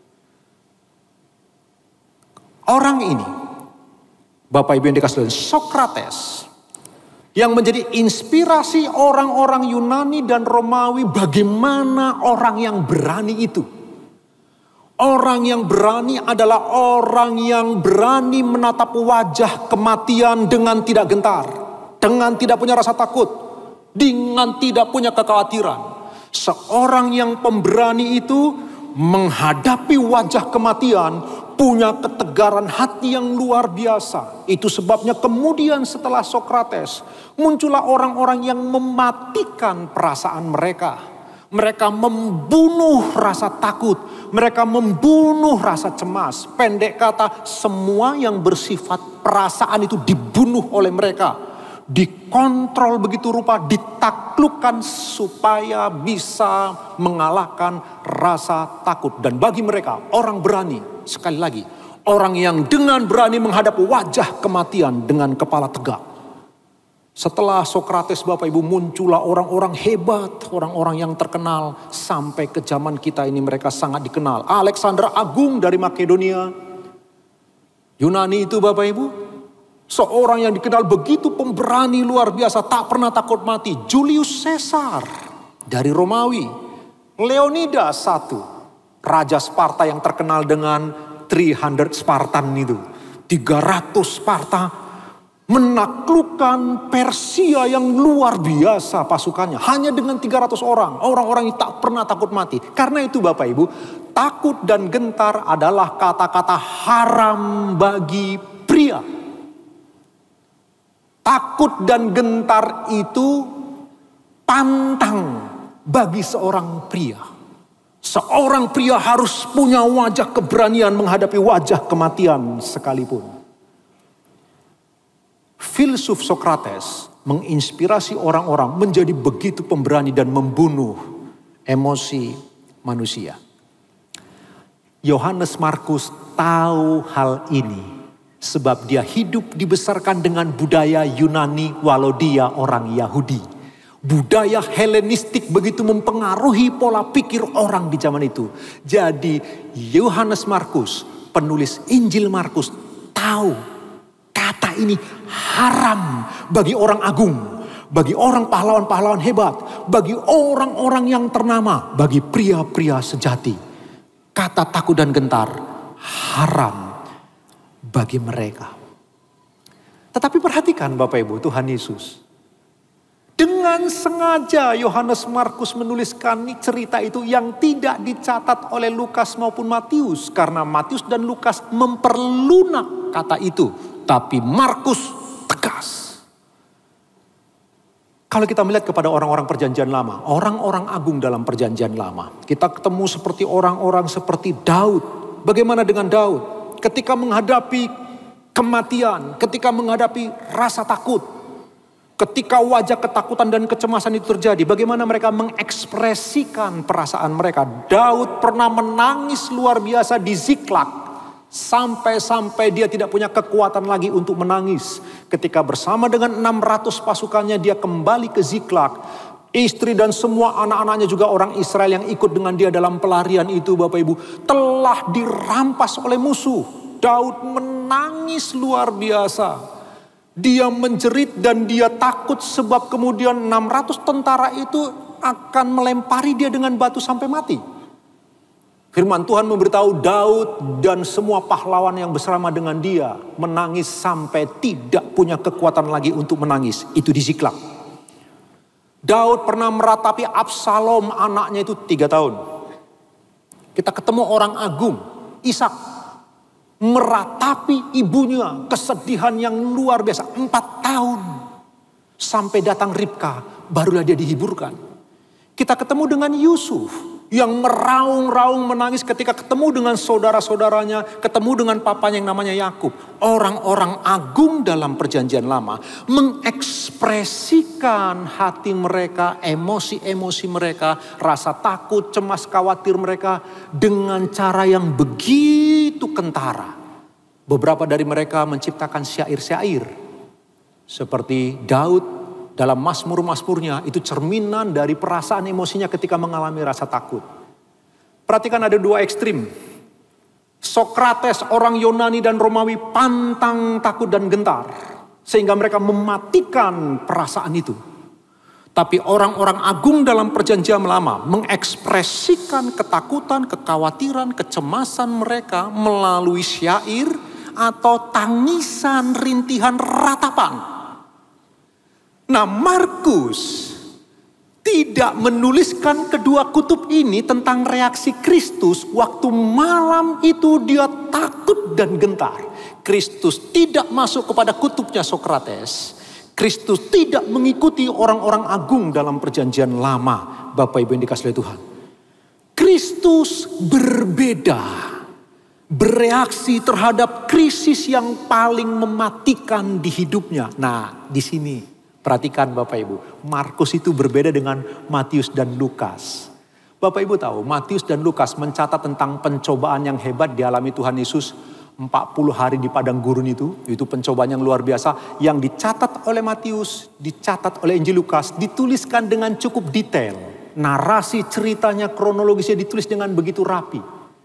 Orang ini, Bapak Ibu yang dikasihi Sokrates, yang menjadi inspirasi orang-orang Yunani dan Romawi bagaimana orang yang berani itu. Orang yang berani adalah orang yang berani menatap wajah kematian dengan tidak gentar. Dengan tidak punya rasa takut. Dengan tidak punya kekhawatiran. Seorang yang pemberani itu menghadapi wajah kematian punya ketegaran hati yang luar biasa. Itu sebabnya kemudian setelah Sokrates muncullah orang-orang yang mematikan perasaan mereka. Mereka membunuh rasa takut. Mereka membunuh rasa cemas. Pendek kata, semua yang bersifat perasaan itu dibunuh oleh mereka. Dikontrol begitu rupa, ditaklukkan supaya bisa mengalahkan rasa takut. Dan bagi mereka, orang berani, sekali lagi, orang yang dengan berani menghadap wajah kematian dengan kepala tegak. Setelah Sokrates, Bapak Ibu, muncullah orang-orang hebat, orang-orang yang terkenal. Sampai ke zaman kita ini mereka sangat dikenal. Alexander Agung dari Makedonia. Yunani itu, Bapak Ibu, seorang yang dikenal begitu pemberani luar biasa, tak pernah takut mati. Julius Caesar dari Romawi. Leonidas satu, Raja Sparta yang terkenal dengan tiga ratus Spartan itu. tiga ratus Sparta menaklukkan Persia yang luar biasa pasukannya. Hanya dengan tiga ratus orang. Orang-orang yang tak pernah takut mati. Karena itu Bapak Ibu, takut dan gentar adalah kata-kata haram bagi pria. Takut dan gentar itu pantang bagi seorang pria. Seorang pria harus punya wajah keberanian menghadapi wajah kematian sekalipun. Filsuf Sokrates menginspirasi orang-orang menjadi begitu pemberani dan membunuh emosi manusia. Yohanes Markus tahu hal ini sebab dia hidup dibesarkan dengan budaya Yunani walau dia orang Yahudi. Budaya Helenistik begitu mempengaruhi pola pikir orang di zaman itu. Jadi Yohanes Markus, penulis Injil Markus, tahu kata ini haram bagi orang agung, bagi orang pahlawan-pahlawan hebat, bagi orang-orang yang ternama, bagi pria-pria sejati. Kata takut dan gentar haram bagi mereka. Tetapi perhatikan Bapak Ibu, Tuhan Yesus. Dengan sengaja Yohanes Markus menuliskan cerita itu yang tidak dicatat oleh Lukas maupun Matius. Karena Matius dan Lukas memperlunak kata itu. Tapi Markus tegas. Kalau kita melihat kepada orang-orang perjanjian lama, orang-orang agung dalam perjanjian lama, kita ketemu seperti orang-orang seperti Daud. Bagaimana dengan Daud? Ketika menghadapi kematian, ketika menghadapi rasa takut, ketika wajah ketakutan dan kecemasan itu terjadi, bagaimana mereka mengekspresikan perasaan mereka. Daud pernah menangis luar biasa di Ziklag. Sampai-sampai dia tidak punya kekuatan lagi untuk menangis. Ketika bersama dengan enam ratus pasukannya dia kembali ke Ziklag. Istri dan semua anak-anaknya juga orang Israel yang ikut dengan dia dalam pelarian itu Bapak Ibu. Telah dirampas oleh musuh. Daud menangis luar biasa. Dia menjerit dan dia takut sebab kemudian enam ratus tentara itu akan melempari dia dengan batu sampai mati. Firman Tuhan memberitahu Daud dan semua pahlawan yang bersama dengan dia menangis sampai tidak punya kekuatan lagi untuk menangis. Itu di Ziklag. Daud pernah meratapi Absalom anaknya itu tiga tahun. Kita ketemu orang agung, Ishak. Meratapi ibunya, kesedihan yang luar biasa. Empat tahun. Sampai datang Ribka, barulah dia dihiburkan. Kita ketemu dengan Yusuf. Yang meraung-raung menangis ketika ketemu dengan saudara-saudaranya, ketemu dengan papanya yang namanya Yakub. Orang-orang agung dalam perjanjian lama mengekspresikan mengekspresikan hati mereka, emosi-emosi mereka, rasa takut, cemas, khawatir mereka dengan cara yang begitu kentara. Beberapa dari mereka menciptakan syair-syair seperti Daud dalam Mazmur-Mazmurnya, itu cerminan dari perasaan emosinya ketika mengalami rasa takut. Perhatikan ada dua ekstrim. Sokrates, orang Yunani dan Romawi pantang takut dan gentar. Sehingga mereka mematikan perasaan itu. Tapi orang-orang agung dalam perjanjian lama mengekspresikan ketakutan, kekhawatiran, kecemasan mereka melalui syair atau tangisan, rintihan, ratapan. Nah, Markus tidak menuliskan kedua kutub ini tentang reaksi Kristus waktu malam itu dia takut dan gentar. Kristus tidak masuk kepada kutubnya Sokrates. Kristus tidak mengikuti orang-orang agung dalam perjanjian lama. Bapak Ibu yang dikasihi Tuhan. Kristus berbeda. Bereaksi terhadap krisis yang paling mematikan di hidupnya. Nah, di sini perhatikan Bapak Ibu. Markus itu berbeda dengan Matius dan Lukas. Bapak Ibu tahu Matius dan Lukas mencatat tentang pencobaan yang hebat dialami Tuhan Yesus. empat puluh hari di padang gurun itu, itu pencobaan yang luar biasa. Yang dicatat oleh Matius, dicatat oleh Injil Lukas, dituliskan dengan cukup detail. Narasi ceritanya, kronologisnya ditulis dengan begitu rapi.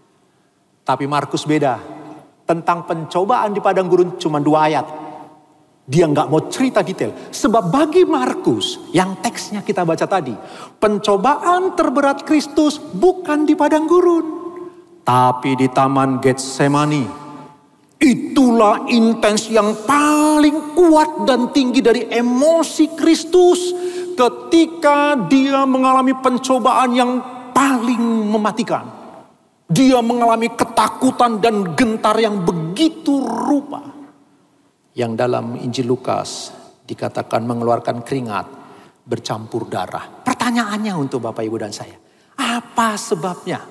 Tapi Markus beda. Tentang pencobaan di padang gurun cuma dua ayat. Dia nggak mau cerita detail. Sebab bagi Markus, yang teksnya kita baca tadi, pencobaan terberat Kristus bukan di padang gurun, tapi di Taman Getsemani. Itulah intens yang paling kuat dan tinggi dari emosi Kristus ketika dia mengalami pencobaan yang paling mematikan. Dia mengalami ketakutan dan gentar yang begitu rupa. Yang dalam Injil Lukas dikatakan mengeluarkan keringat bercampur darah. Pertanyaannya untuk Bapak Ibu dan saya, apa sebabnya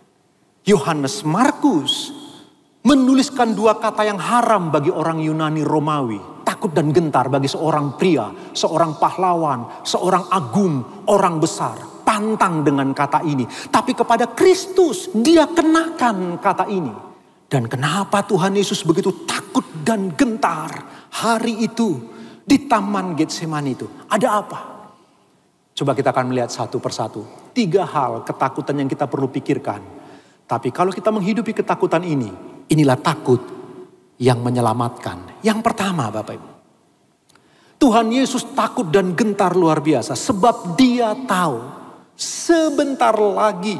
Yohanes Markus menuliskan dua kata yang haram bagi orang Yunani Romawi. Takut dan gentar bagi seorang pria, seorang pahlawan, seorang agung, orang besar. Pantang dengan kata ini. Tapi kepada Kristus dia kenakan kata ini. Dan kenapa Tuhan Yesus begitu takut dan gentar hari itu di Taman Getsemani itu? Ada apa? Coba kita akan melihat satu persatu. Tiga hal ketakutan yang kita perlu pikirkan. Tapi kalau kita menghidupi ketakutan ini, inilah takut yang menyelamatkan. Yang pertama Bapak Ibu. Tuhan Yesus takut dan gentar luar biasa. Sebab dia tahu sebentar lagi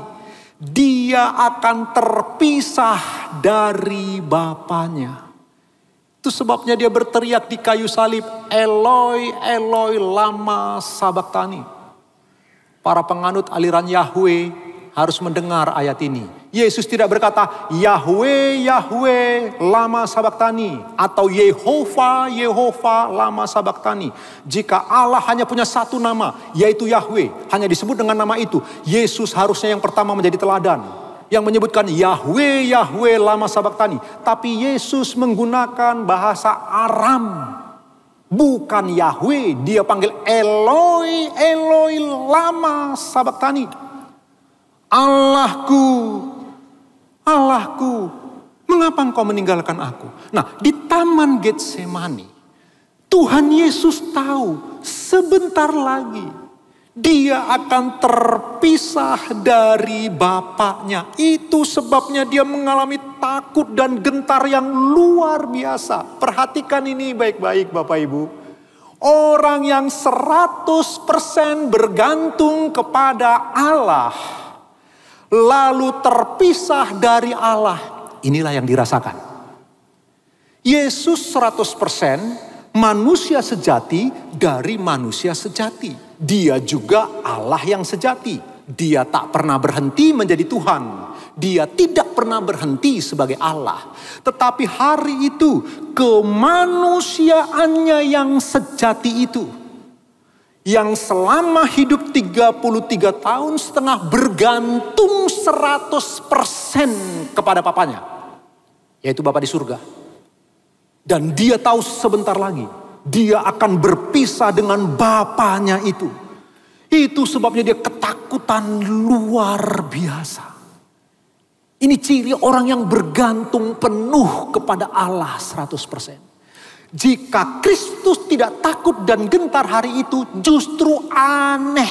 dia akan terpisah dari Bapanya. Itu sebabnya dia berteriak di kayu salib, Eloi, Eloi, lama sabachthani. Para penganut aliran Yahweh harus mendengar ayat ini. Yesus tidak berkata, Yahweh, Yahweh, lama sabachthani. Atau Yehova, Yehova, lama sabachthani. Jika Allah hanya punya satu nama, yaitu Yahweh. Hanya disebut dengan nama itu. Yesus harusnya yang pertama menjadi teladan. Yang menyebutkan Yahweh, Yahweh, lama sabachthani. Tapi Yesus menggunakan bahasa Aram. Bukan Yahweh, dia panggil Eloi, Eloi, lama sabachthani. Allahku, Allahku, mengapa engkau meninggalkan aku? Nah, di Taman Getsemani, Tuhan Yesus tahu sebentar lagi dia akan terpisah dari Bapaknya. Itu sebabnya dia mengalami takut dan gentar yang luar biasa. Perhatikan ini baik-baik Bapak Ibu. Orang yang seratus persen bergantung kepada Allah, lalu terpisah dari Allah. Inilah yang dirasakan. Yesus seratus persen manusia sejati dari manusia sejati. Dia juga Allah yang sejati. Dia tak pernah berhenti menjadi Tuhan. Dia tidak pernah berhenti sebagai Allah. Tetapi hari itu kemanusiaannya yang sejati itu, yang selama hidup tiga puluh tiga tahun setengah bergantung seratus persen kepada Bapaknya. Yaitu Bapa di surga. Dan dia tahu sebentar lagi dia akan berpisah dengan bapaknya itu. Itu sebabnya dia ketakutan luar biasa. Ini ciri orang yang bergantung penuh kepada Allah seratus persen. Jika Kristus tidak takut dan gentar hari itu, justru aneh.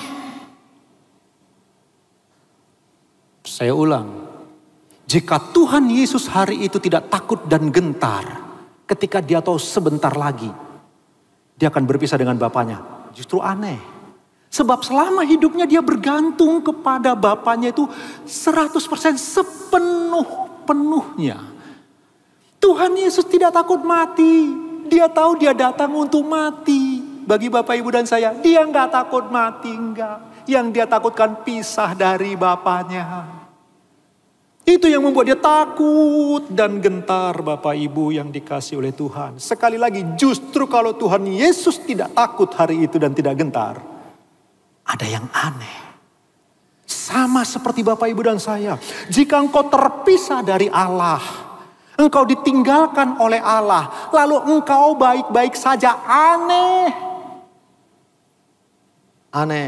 Saya ulang, jika Tuhan Yesus hari itu tidak takut dan gentar, ketika dia tahu sebentar lagi dia akan berpisah dengan Bapaknya, justru aneh. Sebab selama hidupnya dia bergantung kepada Bapaknya itu seratus persen sepenuh-penuhnya. Tuhan Yesus tidak takut mati. Dia tahu dia datang untuk mati. Bagi Bapak Ibu dan saya, dia nggak takut mati, enggak. Yang dia takutkan pisah dari Bapaknya. Itu yang membuat dia takut dan gentar, Bapak Ibu yang dikasih oleh Tuhan. Sekali lagi, justru kalau Tuhan Yesus tidak takut hari itu dan tidak gentar, ada yang aneh. Sama seperti Bapak Ibu dan saya. Jika engkau terpisah dari Allah, engkau ditinggalkan oleh Allah, lalu engkau baik-baik saja, aneh. Aneh.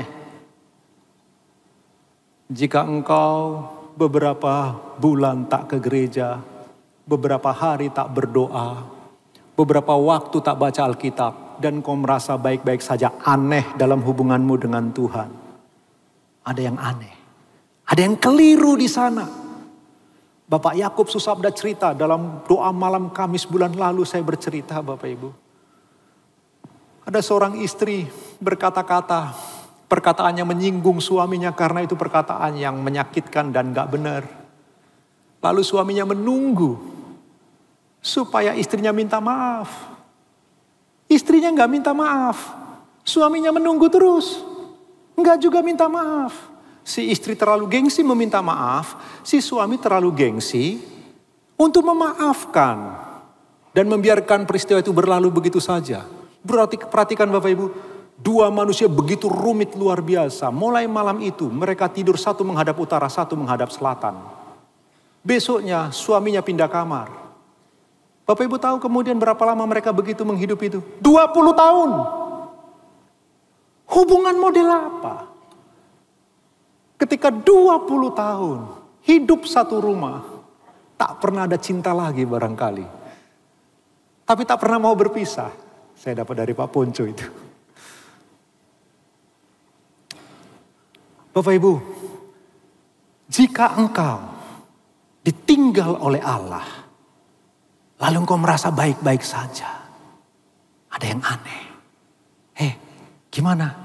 Jika engkau beberapa bulan tak ke gereja, beberapa hari tak berdoa, beberapa waktu tak baca Alkitab, dan kau merasa baik-baik saja, aneh dalam hubunganmu dengan Tuhan. Ada yang aneh. Ada yang keliru di sana. Bapak Yakub Susabda cerita dalam doa malam Kamis bulan lalu, saya bercerita Bapak Ibu. Ada seorang istri berkata-kata, perkataannya menyinggung suaminya karena itu perkataan yang menyakitkan dan gak benar. Lalu suaminya menunggu supaya istrinya minta maaf. Istrinya gak minta maaf, suaminya menunggu terus, gak juga minta maaf. Si istri terlalu gengsi meminta maaf, si suami terlalu gengsi untuk memaafkan. Dan membiarkan peristiwa itu berlalu begitu saja. Berarti perhatikan Bapak Ibu, dua manusia begitu rumit luar biasa. Mulai malam itu mereka tidur satu menghadap utara, satu menghadap selatan. Besoknya suaminya pindah kamar. Bapak Ibu tahu kemudian berapa lama mereka begitu menghidup itu? dua puluh tahun. Hubungan model apa? Ketika dua puluh tahun hidup satu rumah, tak pernah ada cinta lagi barangkali. Tapi tak pernah mau berpisah. Saya dapat dari Pak Ponco itu. Bapak Ibu, jika engkau ditinggal oleh Allah, lalu engkau merasa baik-baik saja, ada yang aneh. Hei, gimana?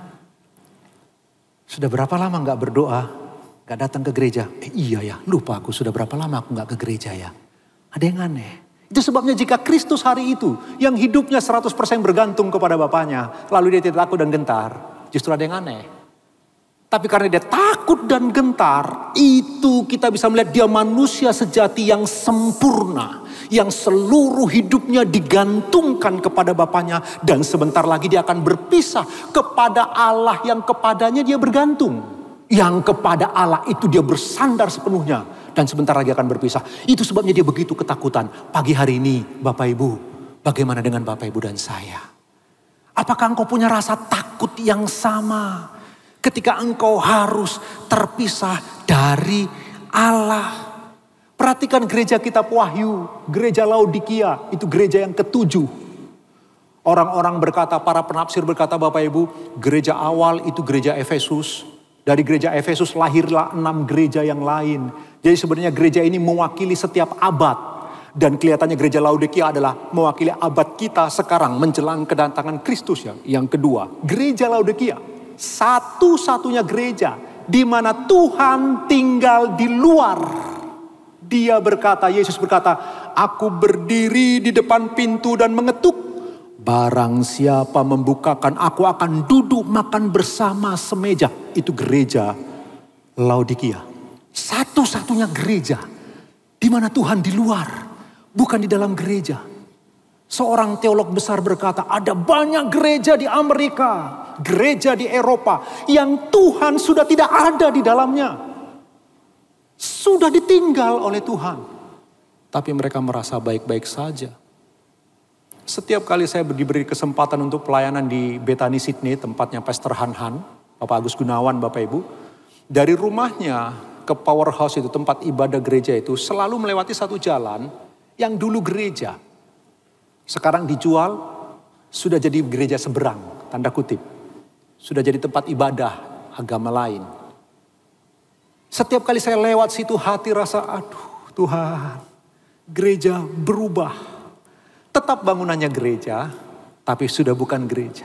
Sudah berapa lama gak berdoa, gak datang ke gereja? Eh iya ya, lupa aku sudah berapa lama aku gak ke gereja ya. Ada yang aneh. Itu sebabnya jika Kristus hari itu, yang hidupnya seratus persen bergantung kepada Bapaknya, lalu dia tidak takut dan gentar, justru ada yang aneh. Tapi karena dia takut dan gentar, itu kita bisa melihat dia manusia sejati yang sempurna. Yang seluruh hidupnya digantungkan kepada Bapaknya. Dan sebentar lagi dia akan berpisah kepada Allah yang kepadanya dia bergantung. Yang kepada Allah itu dia bersandar sepenuhnya. Dan sebentar lagi akan berpisah. Itu sebabnya dia begitu ketakutan. Pagi hari ini Bapak Ibu, bagaimana dengan Bapak Ibu dan saya? Apakah engkau punya rasa takut yang sama? Ketika engkau harus terpisah dari Allah. Perhatikan gereja kitab Wahyu, gereja Laodikia, itu gereja yang ketujuh. Orang-orang berkata, para penafsir berkata Bapak Ibu, gereja awal itu gereja Efesus. Dari gereja Efesus lahirlah enam gereja yang lain. Jadi sebenarnya gereja ini mewakili setiap abad. Dan kelihatannya gereja Laodikia adalah mewakili abad kita sekarang menjelang kedatangan Kristus yang, yang kedua. Gereja Laodikia, satu-satunya gereja di mana Tuhan tinggal di luar. Dia berkata, Yesus berkata, aku berdiri di depan pintu dan mengetuk. Barang siapa membukakan, aku akan duduk makan bersama semeja. Itu gereja Laodikia. Satu-satunya gereja di mana Tuhan di luar, bukan di dalam gereja. Seorang teolog besar berkata, ada banyak gereja di Amerika, gereja di Eropa yang Tuhan sudah tidak ada di dalamnya. Sudah ditinggal oleh Tuhan. Tapi mereka merasa baik-baik saja. Setiap kali saya diberi kesempatan untuk pelayanan di Bethany Sydney, tempatnya Pastor Han Han, Bapak Agus Gunawan, Bapak Ibu. Dari rumahnya ke Powerhouse itu, tempat ibadah gereja itu, selalu melewati satu jalan yang dulu gereja. Sekarang dijual, sudah jadi gereja seberang, tanda kutip. Sudah jadi tempat ibadah agama lain. Setiap kali saya lewat situ, hati rasa, aduh Tuhan, gereja berubah. Tetap bangunannya gereja, tapi sudah bukan gereja.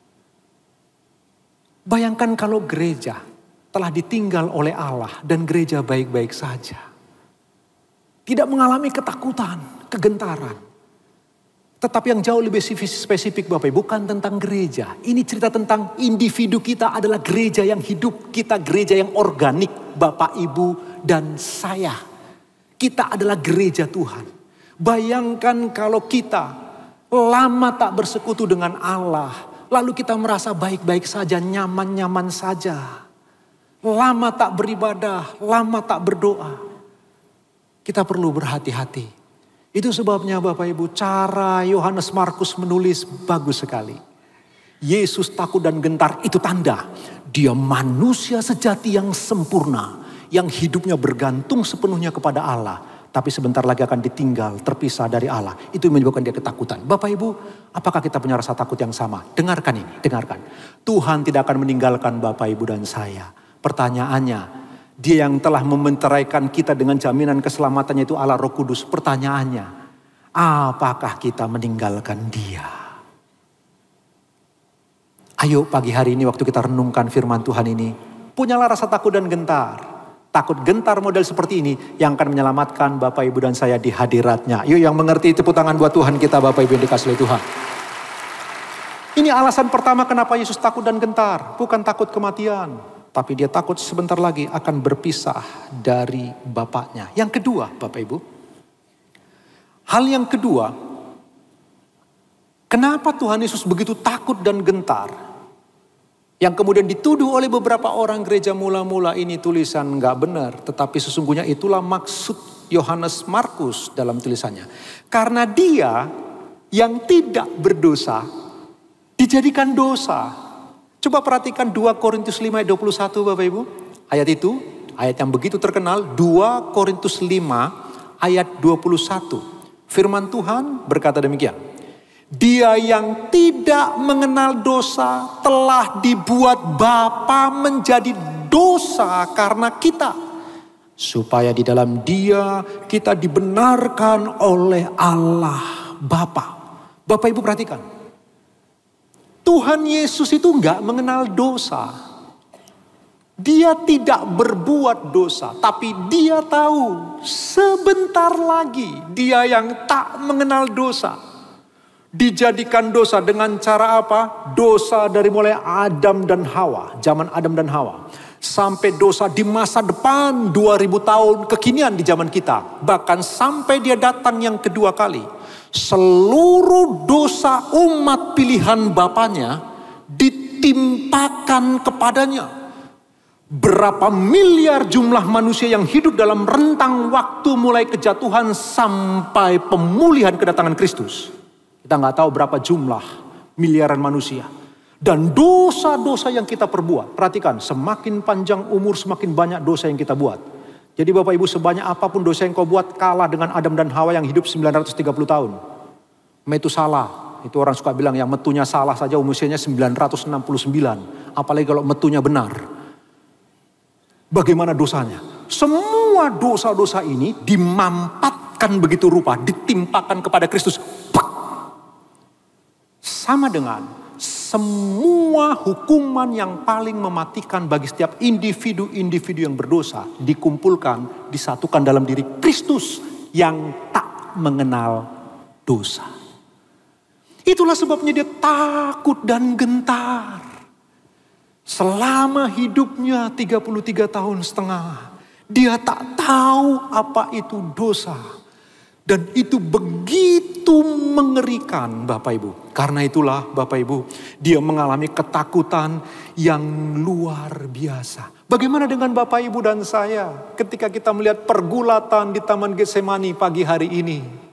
Bayangkan kalau gereja telah ditinggal oleh Allah dan gereja baik-baik saja. Tidak mengalami ketakutan, kegentaran. Tetapi yang jauh lebih spesifik Bapak Ibu, bukan tentang gereja. Ini cerita tentang individu kita adalah gereja yang hidup. Kita gereja yang organik, Bapak Ibu dan saya. Kita adalah gereja Tuhan. Bayangkan kalau kita lama tak bersekutu dengan Allah. Lalu kita merasa baik-baik saja, nyaman-nyaman saja. Lama tak beribadah, lama tak berdoa. Kita perlu berhati-hati. Itu sebabnya Bapak Ibu, cara Yohanes Markus menulis bagus sekali. Yesus takut dan gentar, itu tanda dia manusia sejati yang sempurna. Yang hidupnya bergantung sepenuhnya kepada Allah. Tapi sebentar lagi akan ditinggal, terpisah dari Allah. Itu menyebabkan dia ketakutan. Bapak Ibu, apakah kita punya rasa takut yang sama? Dengarkan ini, dengarkan. Tuhan tidak akan meninggalkan Bapak Ibu dan saya. Pertanyaannya, Dia yang telah mementeraikan kita dengan jaminan keselamatannya itu Allah Roh Kudus. Pertanyaannya, apakah kita meninggalkan Dia? Ayo pagi hari ini waktu kita renungkan firman Tuhan ini, punyalah rasa takut dan gentar. Takut gentar model seperti ini yang akan menyelamatkan Bapak Ibu dan saya di hadiratnya. Yuk yang mengerti, tepuk tangan buat Tuhan kita Bapak Ibu yang dikasihi oleh Tuhan. Ini alasan pertama kenapa Yesus takut dan gentar. Bukan takut kematian. Tapi dia takut sebentar lagi akan berpisah dari Bapaknya. Yang kedua Bapak Ibu. Hal yang kedua. Kenapa Tuhan Yesus begitu takut dan gentar? Yang kemudian dituduh oleh beberapa orang gereja mula-mula ini tulisan nggak benar. Tetapi sesungguhnya itulah maksud Yohanes Markus dalam tulisannya. Karena dia yang tidak berdosa dijadikan dosa. Coba perhatikan dua Korintus lima ayat dua puluh satu Bapak Ibu. Ayat itu, ayat yang begitu terkenal, dua Korintus lima ayat dua puluh satu. Firman Tuhan berkata demikian. Dia yang tidak mengenal dosa telah dibuat Bapa menjadi dosa karena kita. Supaya di dalam Dia kita dibenarkan oleh Allah Bapa. Bapak Ibu perhatikan. Tuhan Yesus itu enggak mengenal dosa. Dia tidak berbuat dosa. Tapi dia tahu sebentar lagi dia yang tak mengenal dosa. Dijadikan dosa dengan cara apa? Dosa dari mulai Adam dan Hawa. Zaman Adam dan Hawa. Sampai dosa di masa depan dua ribu tahun kekinian di zaman kita. Bahkan sampai dia datang yang kedua kali. Seluruh dosa umat pilihan Bapaknya ditimpakan kepadanya. Berapa miliar jumlah manusia yang hidup dalam rentang waktu mulai kejatuhan sampai pemulihan kedatangan Kristus. Kita nggak tahu berapa jumlah miliaran manusia. Dan dosa-dosa yang kita perbuat. Perhatikan, semakin panjang umur semakin banyak dosa yang kita buat. Jadi Bapak Ibu sebanyak apapun dosa yang kau buat kalah dengan Adam dan Hawa yang hidup sembilan ratus tiga puluh tahun. Metusalah, itu orang suka bilang yang metunya salah saja usianya sembilan ratus enam puluh sembilan. Apalagi kalau metunya benar. Bagaimana dosanya? Semua dosa-dosa ini dimampatkan begitu rupa, ditimpakan kepada Kristus. Sama dengan semua hukuman yang paling mematikan bagi setiap individu-individu yang berdosa dikumpulkan, disatukan dalam diri Kristus yang tak mengenal dosa. Itulah sebabnya dia takut dan gentar. Selama hidupnya tiga puluh tiga tahun setengah, dia tak tahu apa itu dosa. Dan itu begitu mengerikan Bapak Ibu. Karena itulah Bapak Ibu, dia mengalami ketakutan yang luar biasa. Bagaimana dengan Bapak Ibu dan saya ketika kita melihat pergulatan di Taman Getsemani pagi hari ini?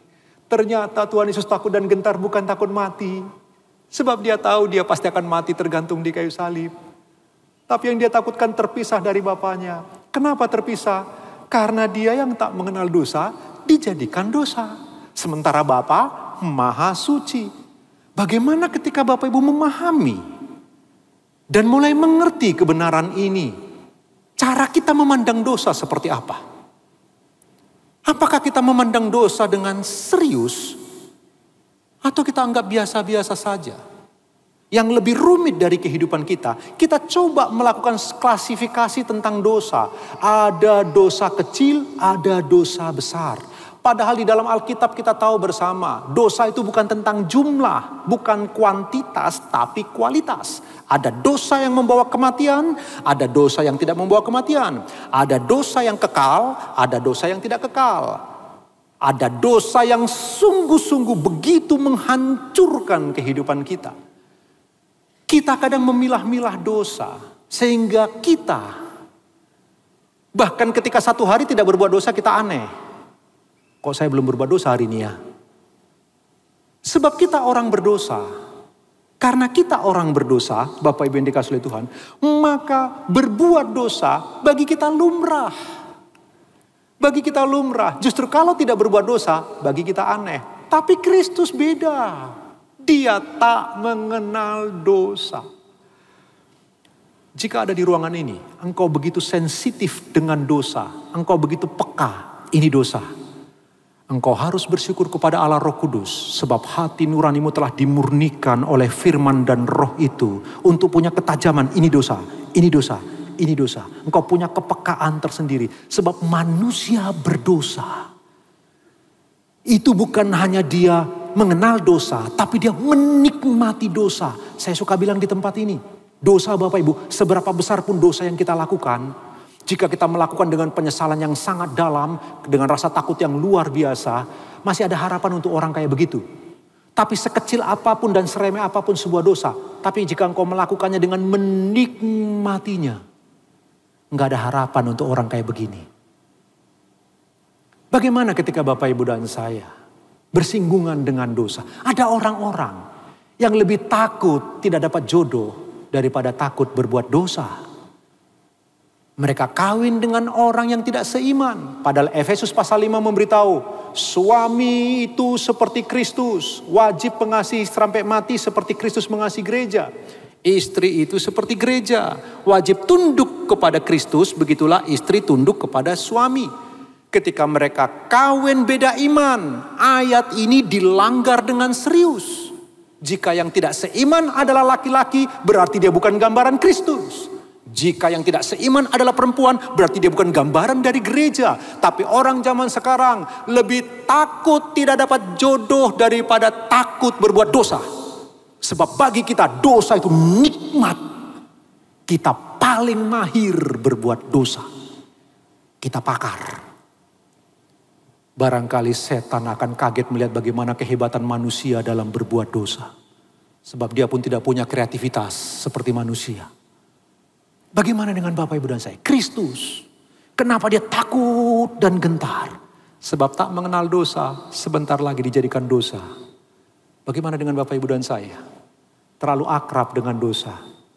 Ternyata Tuhan Yesus takut dan gentar bukan takut mati. Sebab dia tahu dia pasti akan mati tergantung di kayu salib. Tapi yang dia takutkan terpisah dari Bapaknya. Kenapa terpisah? Karena dia yang tak mengenal dosa dijadikan dosa. Sementara Bapa Maha Suci. Bagaimana ketika Bapak Ibu memahami dan mulai mengerti kebenaran ini? Cara kita memandang dosa seperti apa? Apakah kita memandang dosa dengan serius atau kita anggap biasa-biasa saja? Yang lebih rumit dari kehidupan kita, kita coba melakukan klasifikasi tentang dosa. Ada dosa kecil, ada dosa besar. Padahal di dalam Alkitab kita tahu bersama, dosa itu bukan tentang jumlah, bukan kuantitas, tapi kualitas. Ada dosa yang membawa kematian, ada dosa yang tidak membawa kematian. Ada dosa yang kekal, ada dosa yang tidak kekal. Ada dosa yang sungguh-sungguh begitu menghancurkan kehidupan kita. Kita kadang memilah-milah dosa, sehingga kita, bahkan ketika satu hari tidak berbuat dosa kita aneh. Kok saya belum berbuat dosa hari ini ya? Sebab kita orang berdosa. Karena kita orang berdosa, Bapak Ibu yang dikasihi oleh Tuhan, maka berbuat dosa bagi kita lumrah. Bagi kita lumrah. Justru kalau tidak berbuat dosa, bagi kita aneh. Tapi Kristus beda. Dia tak mengenal dosa. Jika ada di ruangan ini, engkau begitu sensitif dengan dosa. Engkau begitu peka, ini dosa. Engkau harus bersyukur kepada Allah Roh Kudus. Sebab hati nuranimu telah dimurnikan oleh firman dan roh itu. Untuk punya ketajaman, ini dosa, ini dosa, ini dosa. Engkau punya kepekaan tersendiri. Sebab manusia berdosa. Itu bukan hanya dia mengenal dosa, tapi dia menikmati dosa. Saya suka bilang di tempat ini, dosa Bapak Ibu, seberapa besar pun dosa yang kita lakukan, jika kita melakukan dengan penyesalan yang sangat dalam, dengan rasa takut yang luar biasa, masih ada harapan untuk orang kayak begitu. Tapi sekecil apapun dan seremeh apapun sebuah dosa, tapi jika engkau melakukannya dengan menikmatinya, nggak ada harapan untuk orang kayak begini. Bagaimana ketika Bapak Ibu dan saya bersinggungan dengan dosa? Ada orang-orang yang lebih takut tidak dapat jodoh daripada takut berbuat dosa. Mereka kawin dengan orang yang tidak seiman. Padahal Efesus pasal lima memberitahu, suami itu seperti Kristus, wajib mengasihi sampai mati seperti Kristus mengasihi gereja. Istri itu seperti gereja, wajib tunduk kepada Kristus, begitulah istri tunduk kepada suami. Ketika mereka kawin beda iman, ayat ini dilanggar dengan serius. Jika yang tidak seiman adalah laki-laki, berarti dia bukan gambaran Kristus. Jika yang tidak seiman adalah perempuan, berarti dia bukan gambaran dari gereja. Tapi orang zaman sekarang lebih takut tidak dapat jodoh daripada takut berbuat dosa. Sebab bagi kita dosa itu nikmat. Kita paling mahir berbuat dosa. Kita pakar. Barangkali setan akan kaget melihat bagaimana kehebatan manusia dalam berbuat dosa. Sebab dia pun tidak punya kreativitas seperti manusia. Bagaimana dengan Bapak Ibu dan saya? Kristus. Kenapa dia takut dan gentar? Sebab tak mengenal dosa, sebentar lagi dijadikan dosa. Bagaimana dengan Bapak Ibu dan saya? Terlalu akrab dengan dosa.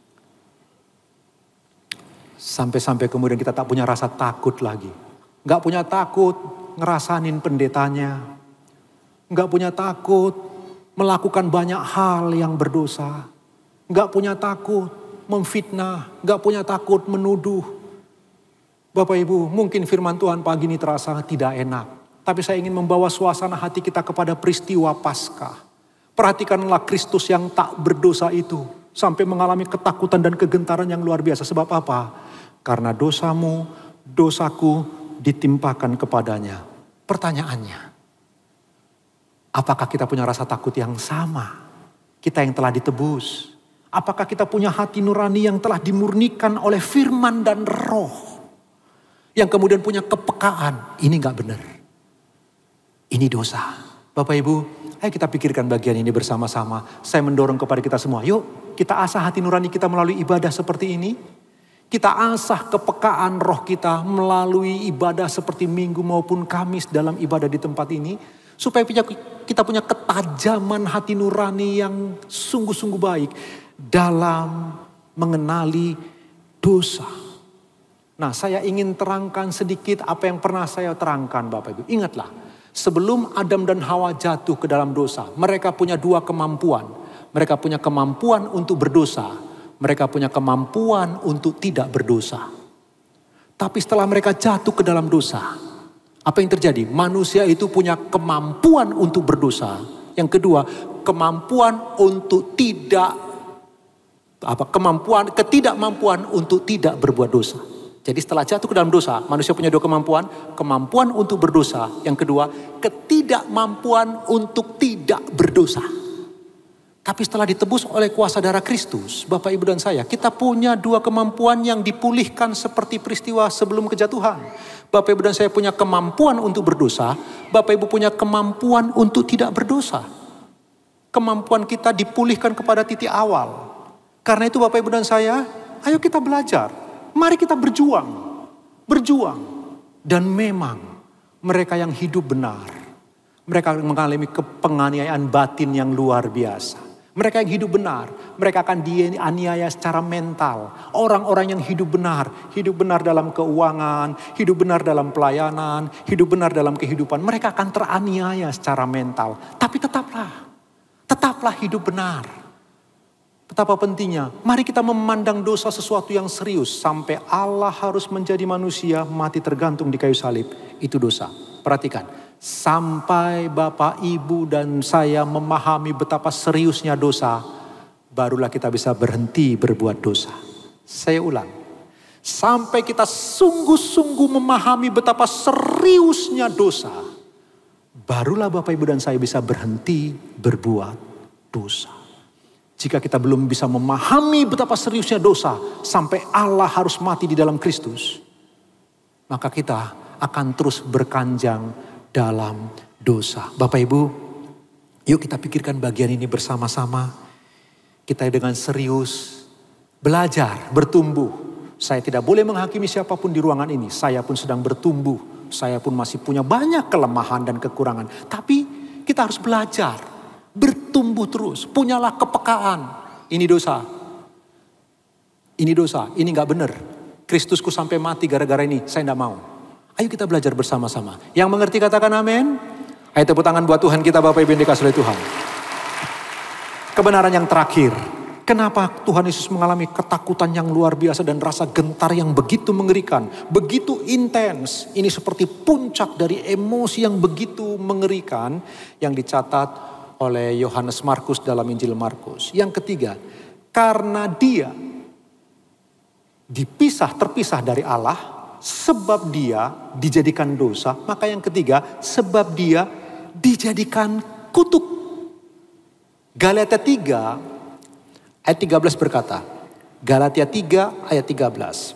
Sampai-sampai kemudian kita tak punya rasa takut lagi. Gak punya takut ngerasanin pendetanya. Gak punya takut melakukan banyak hal yang berdosa. Gak punya takut memfitnah, gak punya takut menuduh. Bapak Ibu, mungkin firman Tuhan pagi ini terasa tidak enak. Tapi saya ingin membawa suasana hati kita kepada peristiwa Paskah. Perhatikanlah Kristus yang tak berdosa itu. Sampai mengalami ketakutan dan kegentaran yang luar biasa. Sebab apa? Karena dosamu, dosaku ditimpakan kepadanya. Pertanyaannya, apakah kita punya rasa takut yang sama? Kita yang telah ditebus. Apakah kita punya hati nurani yang telah dimurnikan oleh firman dan roh? Yang kemudian punya kepekaan. Ini gak benar. Ini dosa. Bapak Ibu, ayo kita pikirkan bagian ini bersama-sama. Saya mendorong kepada kita semua. Yuk kita asah hati nurani kita melalui ibadah seperti ini. Kita asah kepekaan roh kita melalui ibadah seperti Minggu maupun Kamis dalam ibadah di tempat ini. Supaya kita punya ketajaman hati nurani yang sungguh-sungguh baik dalam mengenali dosa. Nah, saya ingin terangkan sedikit apa yang pernah saya terangkan Bapak Ibu. Ingatlah, sebelum Adam dan Hawa jatuh ke dalam dosa, mereka punya dua kemampuan. Mereka punya kemampuan untuk berdosa. Mereka punya kemampuan untuk tidak berdosa. Tapi setelah mereka jatuh ke dalam dosa, apa yang terjadi? Manusia itu punya kemampuan untuk berdosa. Yang kedua, kemampuan untuk tidak apa kemampuan ketidakmampuan untuk tidak berbuat dosa. Jadi setelah jatuh ke dalam dosa, manusia punya dua kemampuan, kemampuan untuk berdosa, yang kedua, ketidakmampuan untuk tidak berdosa. Tapi setelah ditebus oleh kuasa darah Kristus, Bapak Ibu dan saya, kita punya dua kemampuan yang dipulihkan seperti peristiwa sebelum kejatuhan. Bapak Ibu dan saya punya kemampuan untuk berdosa, Bapak Ibu punya kemampuan untuk tidak berdosa. Kemampuan kita dipulihkan kepada titik awal. Karena itu Bapak Ibu dan saya, ayo kita belajar. Mari kita berjuang. Berjuang. Dan memang mereka yang hidup benar, mereka mengalami penganiayaan batin yang luar biasa. Mereka yang hidup benar, mereka akan dianiaya secara mental. Orang-orang yang hidup benar, hidup benar dalam keuangan, hidup benar dalam pelayanan, hidup benar dalam kehidupan. Mereka akan teraniaya secara mental. Tapi tetaplah, tetaplah hidup benar. Betapa pentingnya, mari kita memandang dosa sesuatu yang serius. Sampai Allah harus menjadi manusia, mati tergantung di kayu salib. Itu dosa. Perhatikan, sampai Bapak, Ibu, dan saya memahami betapa seriusnya dosa, barulah kita bisa berhenti berbuat dosa. Saya ulang, sampai kita sungguh-sungguh memahami betapa seriusnya dosa, barulah Bapak, Ibu, dan saya bisa berhenti berbuat dosa. Jika kita belum bisa memahami betapa seriusnya dosa, sampai Allah harus mati di dalam Kristus, maka kita akan terus berkanjang dalam dosa. Bapak Ibu, yuk kita pikirkan bagian ini bersama-sama. Kita dengan serius belajar, bertumbuh. Saya tidak boleh menghakimi siapapun di ruangan ini. Saya pun sedang bertumbuh. Saya pun masih punya banyak kelemahan dan kekurangan. Tapi kita harus belajar. Bertumbuh terus, punyalah kepekaan. Ini dosa, ini dosa, ini gak benar. Kristusku sampai mati gara-gara ini, saya gak mau. Ayo kita belajar bersama-sama. Yang mengerti katakan amin. Ayo tepuk tangan buat Tuhan kita, Bapak Ibu yang dikasihi oleh Tuhan. Kebenaran yang terakhir. Kenapa Tuhan Yesus mengalami ketakutan yang luar biasa dan rasa gentar yang begitu mengerikan, begitu intens. Ini seperti puncak dari emosi yang begitu mengerikan yang dicatat oleh Yohanes Markus dalam Injil Markus. Yang ketiga, karena dia dipisah, terpisah dari Allah, sebab dia dijadikan dosa. Maka yang ketiga, sebab dia dijadikan kutuk. Galatia tiga ayat tiga belas berkata, Galatia tiga ayat tiga belas.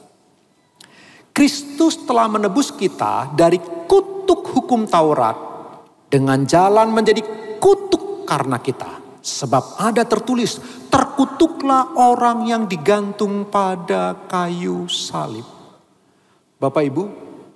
Kristus telah menebus kita dari kutuk hukum Taurat dengan jalan menjadi kutuk karena kita. Sebab ada tertulis, terkutuklah orang yang digantung pada kayu salib. Bapak Ibu,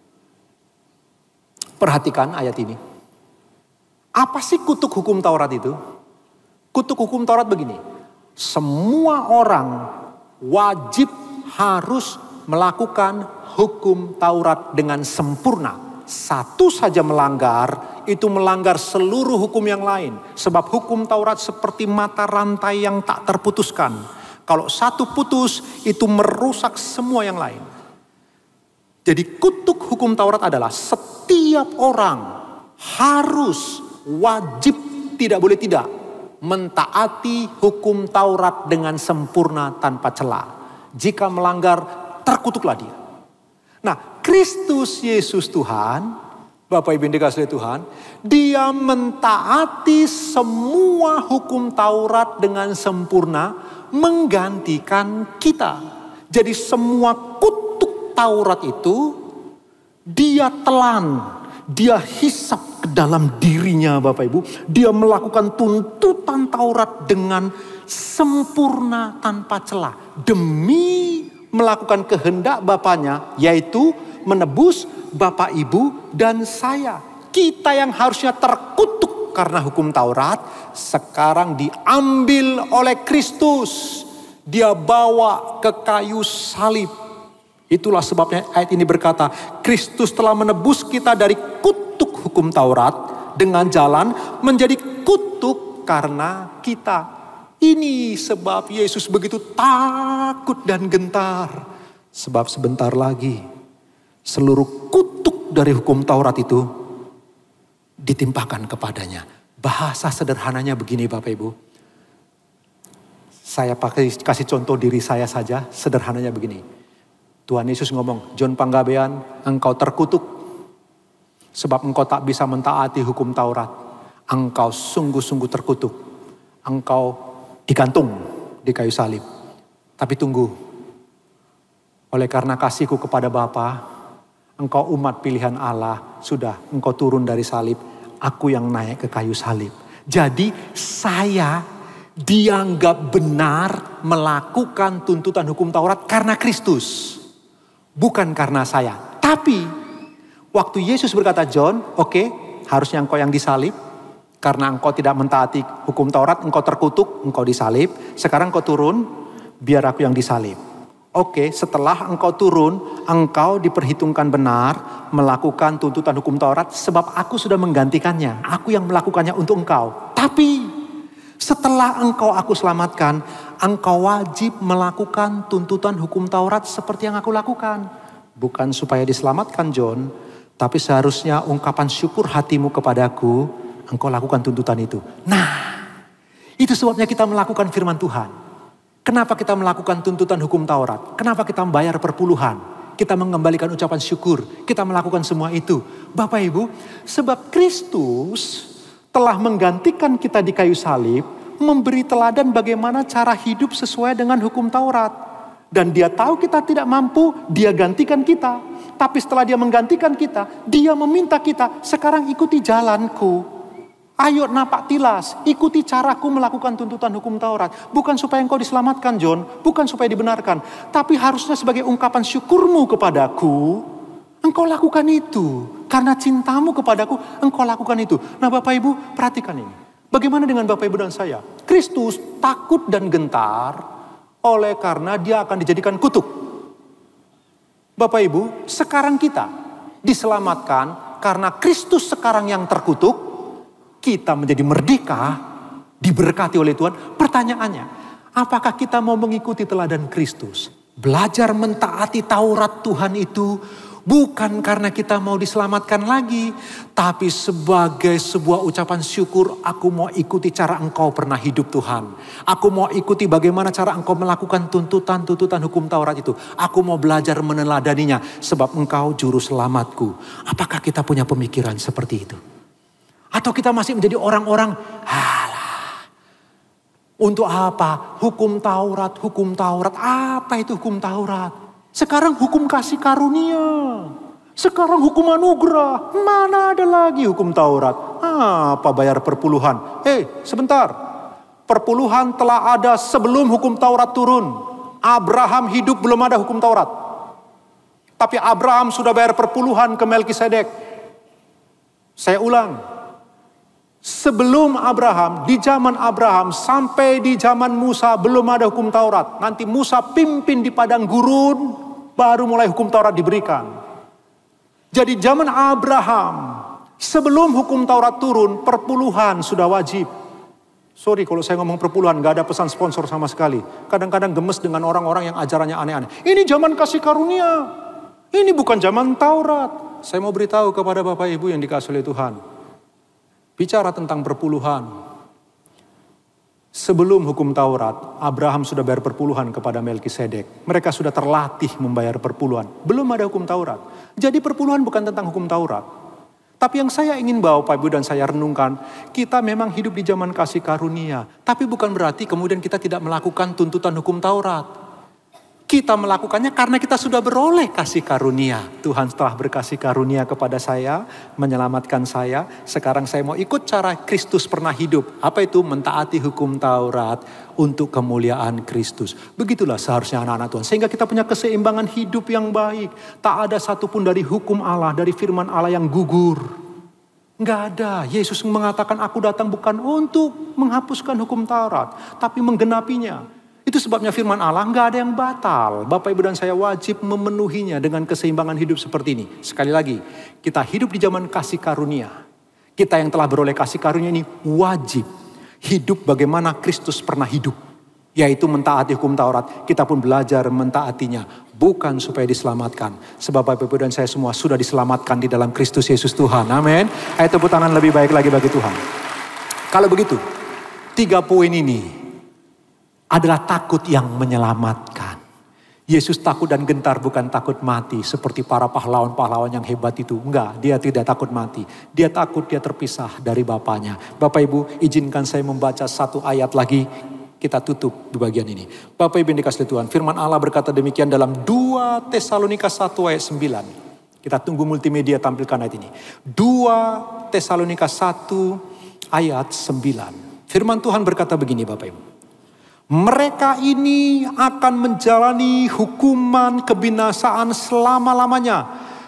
perhatikan ayat ini. Apa sih kutuk hukum Taurat itu? Kutuk hukum Taurat begini. Semua orang wajib harus melakukan hukum Taurat dengan sempurna. Satu saja melanggar, itu melanggar seluruh hukum yang lain. Sebab hukum Taurat seperti mata rantai yang tak terputuskan. Kalau satu putus, itu merusak semua yang lain. Jadi kutuk hukum Taurat adalah setiap orang harus, wajib, tidak boleh tidak, mentaati hukum Taurat dengan sempurna tanpa celah. Jika melanggar, terkutuklah dia. Nah, Kristus Yesus Tuhan, Bapak Ibu yang dikasihi Tuhan, dia mentaati semua hukum Taurat dengan sempurna, menggantikan kita. Jadi semua kutuk Taurat itu dia telan, dia hisap ke dalam dirinya Bapak Ibu. Dia melakukan tuntutan Taurat dengan sempurna tanpa celah. Demi melakukan kehendak Bapaknya, yaitu menebus Bapak Ibu dan saya. Kita yang harusnya terkutuk karena hukum Taurat, sekarang diambil oleh Kristus. Dia bawa ke kayu salib. Itulah sebabnya ayat ini berkata, Kristus telah menebus kita dari kutuk hukum Taurat dengan jalan menjadi kutuk karena kita. Ini sebab Yesus begitu takut dan gentar. Sebab sebentar lagi seluruh kutuk dari hukum Taurat itu ditimpakan kepadanya. Bahasa sederhananya begini Bapak Ibu. Saya pakai kasih contoh diri saya saja, sederhananya begini. Tuhan Yesus ngomong, John Panggabean, engkau terkutuk. Sebab engkau tak bisa mentaati hukum Taurat. Engkau sungguh-sungguh terkutuk. Engkau digantung di kayu salib. Tapi tunggu. Oleh karena kasihku kepada Bapa, engkau umat pilihan Allah, sudah engkau turun dari salib. Aku yang naik ke kayu salib. Jadi saya dianggap benar melakukan tuntutan hukum Taurat karena Kristus. Bukan karena saya. Tapi waktu Yesus berkata, John, oke, okay, harusnya engkau yang disalib. Karena engkau tidak mentaati hukum Taurat, engkau terkutuk, engkau disalib. Sekarang engkau turun, biar aku yang disalib. Oke, okay, setelah engkau turun, engkau diperhitungkan benar melakukan tuntutan hukum Taurat. Sebab aku sudah menggantikannya. Aku yang melakukannya untuk engkau. Tapi setelah engkau aku selamatkan, engkau wajib melakukan tuntutan hukum Taurat seperti yang aku lakukan. Bukan supaya diselamatkan John, tapi seharusnya ungkapan syukur hatimu kepadaku, engkau lakukan tuntutan itu. Nah, itu sebabnya kita melakukan firman Tuhan. Kenapa kita melakukan tuntutan hukum Taurat? Kenapa kita membayar perpuluhan? Kita mengembalikan ucapan syukur. Kita melakukan semua itu. Bapak Ibu, sebab Kristus telah menggantikan kita di kayu salib, memberi teladan bagaimana cara hidup sesuai dengan hukum Taurat. Dan dia tahu kita tidak mampu, dia gantikan kita. Tapi setelah dia menggantikan kita, dia meminta kita, sekarang ikuti jalanku. Ayo napak tilas, ikuti caraku melakukan tuntutan hukum Taurat. Bukan supaya engkau diselamatkan John, bukan supaya dibenarkan. Tapi harusnya sebagai ungkapan syukurmu kepadaku, engkau lakukan itu. Karena cintamu kepadaku, engkau lakukan itu. Nah Bapak Ibu, perhatikan ini. Bagaimana dengan Bapak Ibu dan saya? Kristus takut dan gentar oleh karena dia akan dijadikan kutuk. Bapak Ibu, sekarang kita diselamatkan karena Kristus sekarang yang terkutuk. Kita menjadi merdeka, diberkati oleh Tuhan. Pertanyaannya, apakah kita mau mengikuti teladan Kristus? Belajar mentaati Taurat Tuhan itu bukan karena kita mau diselamatkan lagi, tapi sebagai sebuah ucapan syukur, aku mau ikuti cara engkau pernah hidup Tuhan. Aku mau ikuti bagaimana cara engkau melakukan tuntutan-tuntutan hukum Taurat itu. Aku mau belajar meneladaninya, sebab engkau juru selamatku. Apakah kita punya pemikiran seperti itu? Atau kita masih menjadi orang-orang, halah, untuk apa? Hukum Taurat, hukum Taurat, apa itu hukum Taurat? Sekarang hukum kasih karunia. Sekarang hukum anugerah. Mana ada lagi hukum Taurat? Apa bayar perpuluhan? Eh, sebentar. Perpuluhan telah ada sebelum hukum Taurat turun. Abraham hidup belum ada hukum Taurat. Tapi Abraham sudah bayar perpuluhan ke Melkisedek. Saya ulang. Sebelum Abraham, di zaman Abraham sampai di zaman Musa belum ada hukum Taurat. Nanti Musa pimpin di padang gurun, baru mulai hukum Taurat diberikan. Jadi zaman Abraham, sebelum hukum Taurat turun, perpuluhan sudah wajib. Sorry kalau saya ngomong perpuluhan, gak ada pesan sponsor sama sekali. Kadang-kadang gemes dengan orang-orang yang ajarannya aneh-aneh. Ini zaman kasih karunia, ini bukan zaman Taurat. Saya mau beritahu kepada Bapak Ibu yang dikasih oleh Tuhan. Bicara tentang perpuluhan. Sebelum hukum Taurat, Abraham sudah bayar perpuluhan kepada Melkisedek. Mereka sudah terlatih membayar perpuluhan. Belum ada hukum Taurat. Jadi perpuluhan bukan tentang hukum Taurat. Tapi yang saya ingin bawa Pak Ibu dan saya renungkan, kita memang hidup di zaman kasih karunia. Tapi bukan berarti kemudian kita tidak melakukan tuntutan hukum Taurat. Kita melakukannya karena kita sudah beroleh kasih karunia. Tuhan telah berkasih karunia kepada saya, menyelamatkan saya. Sekarang saya mau ikut cara Kristus pernah hidup. Apa itu? Mentaati hukum Taurat untuk kemuliaan Kristus. Begitulah seharusnya anak-anak Tuhan. Sehingga kita punya keseimbangan hidup yang baik. Tak ada satupun dari hukum Allah, dari firman Allah yang gugur. Enggak ada. Yesus mengatakan aku datang bukan untuk menghapuskan hukum Taurat, tapi menggenapinya. Itu sebabnya firman Allah enggak ada yang batal. Bapak, Ibu dan saya wajib memenuhinya dengan keseimbangan hidup seperti ini. Sekali lagi, kita hidup di zaman kasih karunia. Kita yang telah beroleh kasih karunia ini wajib hidup bagaimana Kristus pernah hidup. Yaitu mentaati hukum Taurat. Kita pun belajar mentaatinya. Bukan supaya diselamatkan. Sebab Bapak, Ibu dan saya semua sudah diselamatkan di dalam Kristus Yesus Tuhan. Amin. Ayo tepuk tangan lebih baik lagi bagi Tuhan. Kalau begitu, tiga poin ini adalah takut yang menyelamatkan. Yesus takut dan gentar, bukan takut mati. Seperti para pahlawan-pahlawan yang hebat itu. Enggak, dia tidak takut mati. Dia takut dia terpisah dari Bapaknya. Bapak Ibu, izinkan saya membaca satu ayat lagi. Kita tutup di bagian ini. Bapak Ibu yang dikasihi Tuhan, firman Allah berkata demikian dalam dua Tesalonika satu ayat sembilan. Kita tunggu multimedia tampilkan ayat ini. dua Tesalonika satu ayat sembilan. Firman Tuhan berkata begini Bapak Ibu. Mereka ini akan menjalani hukuman kebinasaan selama-lamanya.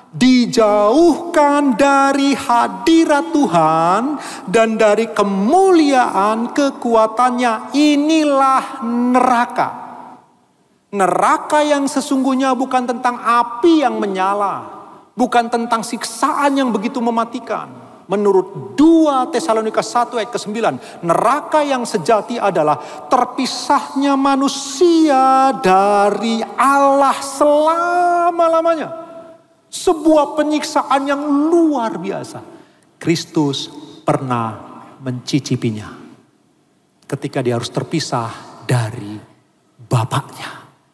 Dijauhkan dari hadirat Tuhan dan dari kemuliaan kekuatannya. Inilah neraka. Neraka yang sesungguhnya bukan tentang api yang menyala. Bukan tentang siksaan yang begitu mematikan. Menurut dua Tesalonika satu ayat kesembilan, neraka yang sejati adalah terpisahnya manusia dari Allah selama-lamanya. Sebuah penyiksaan yang luar biasa. Kristus pernah mencicipinya ketika dia harus terpisah dari Bapaknya.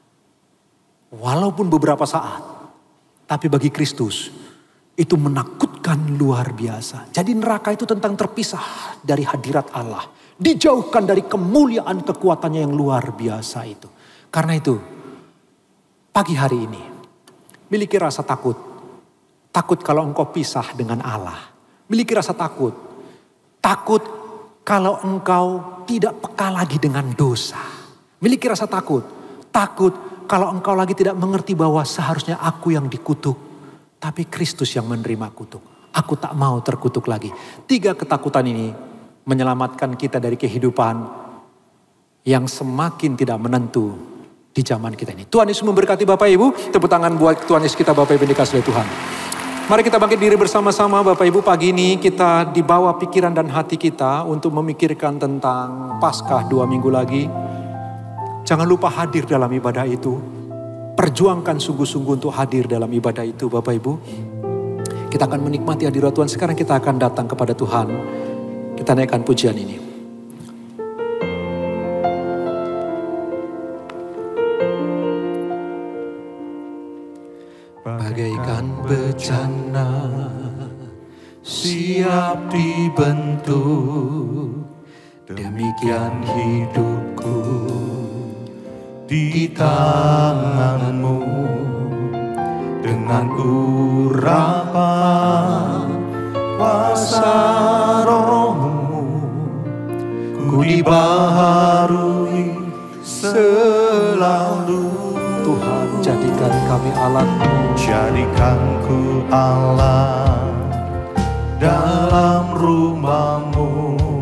Walaupun beberapa saat, tapi bagi Kristus itu menakutkan luar biasa. Jadi neraka itu tentang terpisah dari hadirat Allah. Dijauhkan dari kemuliaan kekuatannya yang luar biasa itu. Karena itu, pagi hari ini, miliki rasa takut. Takut kalau engkau pisah dengan Allah. Miliki rasa takut. Takut kalau engkau tidak peka lagi dengan dosa. Miliki rasa takut. Takut kalau engkau lagi tidak mengerti bahwa seharusnya aku yang dikutuk. Tapi Kristus yang menerima kutuk. Aku tak mau terkutuk lagi. Tiga ketakutan ini menyelamatkan kita dari kehidupan yang semakin tidak menentu di zaman kita ini. Tuhan Yesus memberkati Bapak Ibu. Tepuk tangan buat Tuhan Yesus kita Bapak Ibu yang dikasihi Tuhan. Mari kita bangkit diri bersama-sama Bapak Ibu. Pagi ini kita dibawa pikiran dan hati kita untuk memikirkan tentang Paskah dua minggu lagi. Jangan lupa hadir dalam ibadah itu. Perjuangkan sungguh-sungguh untuk hadir dalam ibadah itu Bapak Ibu. Kita akan menikmati hadirat Tuhan. Sekarang kita akan datang kepada Tuhan. Kita naikkan pujian ini. Bagaikan bencana siap dibentuk, demikian hidupku di tanganmu. Dengan urapan kuasa rohmu, ku dibaharui selalu. Tuhan, jadikan kami alat-Mu. Jadikan ku Allah dalam rumah-Mu.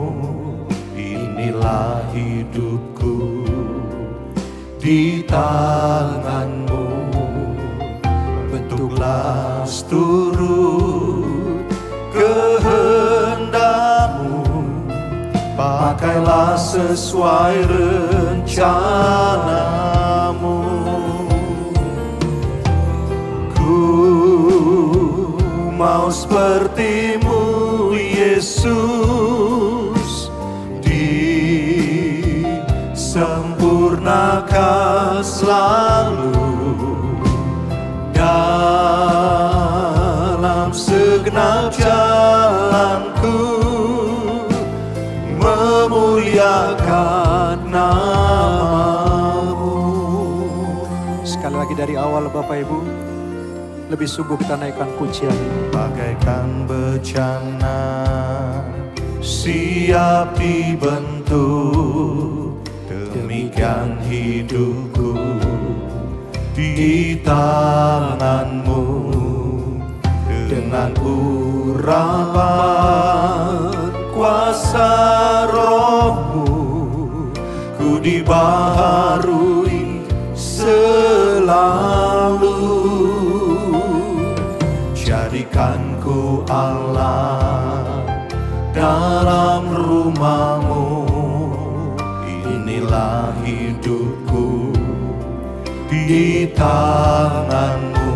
Inilah hidupku di tangan-Mu. Bentuklah seturut kehendak-Mu. Pakailah sesuai rencana-Mu. Ku mau seperti-Mu Yesus, disempurnakan selalu dalam segenap jalanku, memuliakan nama-Mu. Sekali lagi dari awal Bapak Ibu, lebih sungguh kita naikkan pujian ini. Bagaikan bencana siap dibentuk, demikian hidupku di tangan-Mu. Dengan urapan hidupku di tangan-Mu.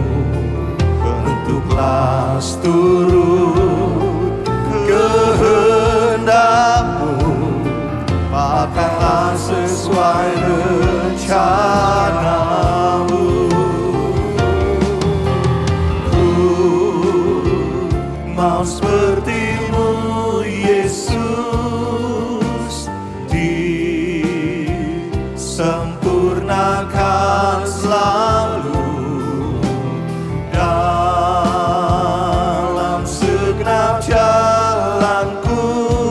Bentuklah seturut kehendak-Mu, pakailah sesuai rencana-Mu. Ku mau seperti-Mu Yesus, disempurnakan selalu dalam segenap jalanku,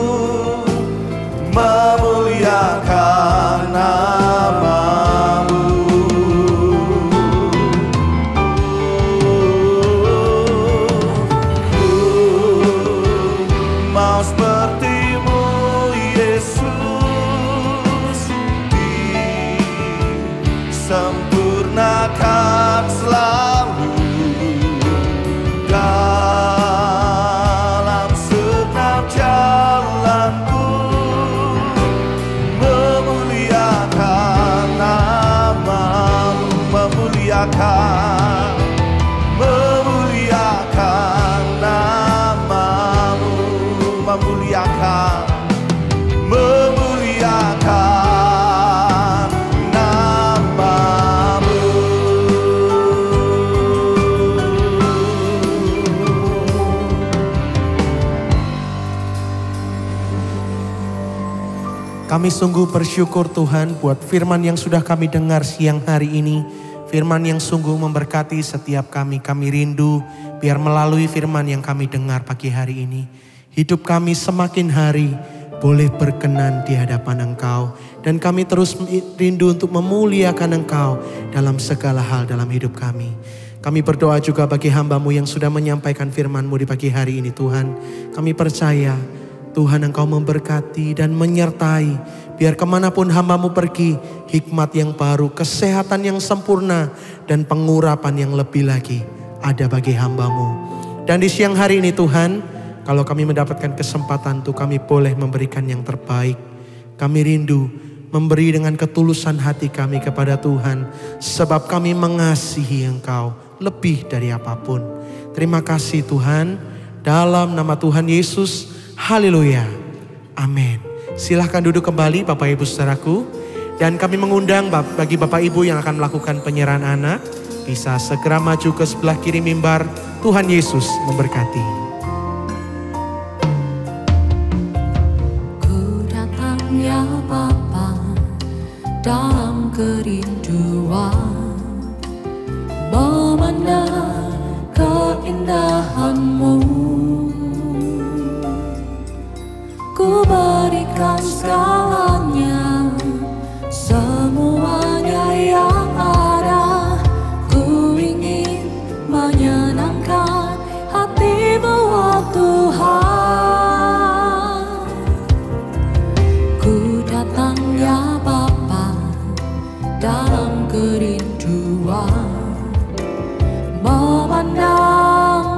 memuliakan nama-Mu. Ku mau seperti-Mu Yesus, disempurnakan selalu dalam segenap jalanku, memuliakan nama-Mu, memuliakan, memuliakan nama-Mu, memuliakan, memuliakan nama-Mu. Kami sungguh bersyukur Tuhan buat firman yang sudah kami dengar siang hari ini. Firman yang sungguh memberkati setiap kami. Kami rindu biar melalui firman yang kami dengar pagi hari ini, hidup kami semakin hari boleh berkenan di hadapan Engkau. Dan kami terus rindu untuk memuliakan Engkau dalam segala hal dalam hidup kami. Kami berdoa juga bagi hamba-Mu yang sudah menyampaikan firman-Mu di pagi hari ini Tuhan. Kami percaya Tuhan Engkau memberkati dan menyertai. Biar kemanapun hamba-Mu pergi, hikmat yang baru, kesehatan yang sempurna, dan pengurapan yang lebih lagi ada bagi hamba-Mu. Dan di siang hari ini Tuhan, kalau kami mendapatkan kesempatan tuh kami boleh memberikan yang terbaik. Kami rindu memberi dengan ketulusan hati kami kepada Tuhan. Sebab kami mengasihi Engkau lebih dari apapun. Terima kasih Tuhan. Dalam nama Tuhan Yesus. Haleluya. Amin. Silahkan duduk kembali Bapak Ibu Saudaraku. Dan kami mengundang bagi Bapak Ibu yang akan melakukan penyerahan anak, bisa segera maju ke sebelah kiri mimbar. Tuhan Yesus memberkati. Ku datang ya Bapa dalam kerinduan, memandang keindahan-Mu. Ku berikan segalanya, semuanya yang ada. Ku ingin menyenangkan hati-Mu, oh Tuhan. Ku datang ya Bapa dalam kerinduan, memandang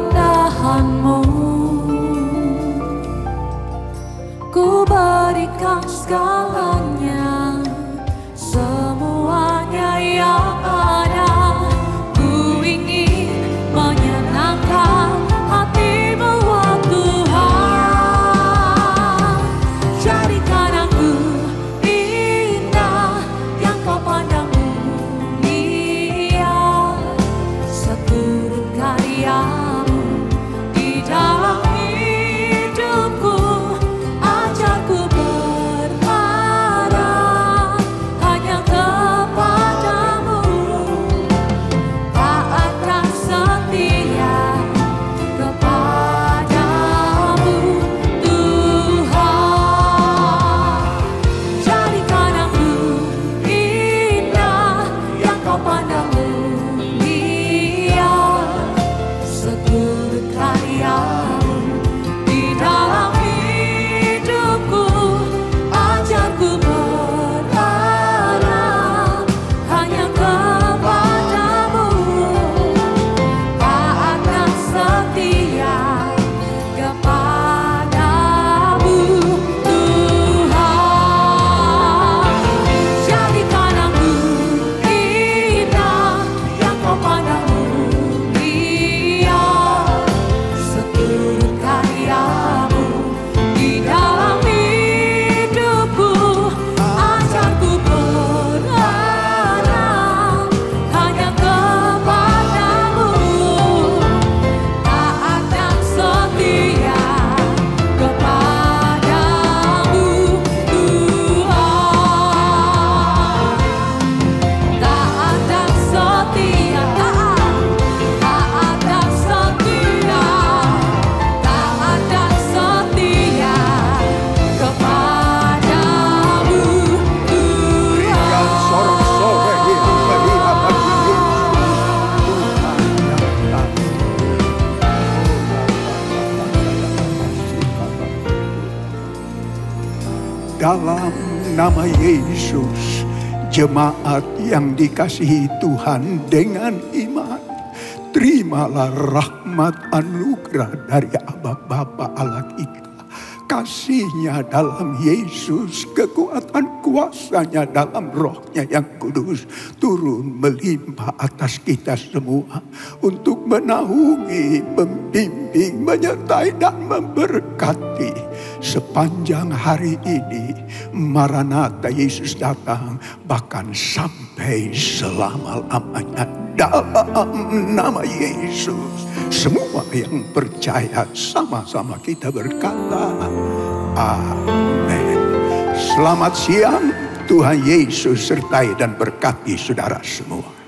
keindahan-Mu. Ku berikan dalam nama Yesus, jemaat yang dikasihi Tuhan dengan iman, terimalah rahmat anugerah dari Aba Bapa Allah kita. Kasihnya dalam Yesus, kekuatan kuasanya dalam rohnya yang kudus turun melimpah atas kita semua untuk menaungi, membimbing, menyertai dan memberkati sepanjang hari ini. Maranatha, Yesus datang, bahkan sampai selama-lamanya dalam nama Yesus. Semua yang percaya sama-sama kita berkata amin. Selamat siang, Tuhan Yesus sertai dan berkati saudara semua.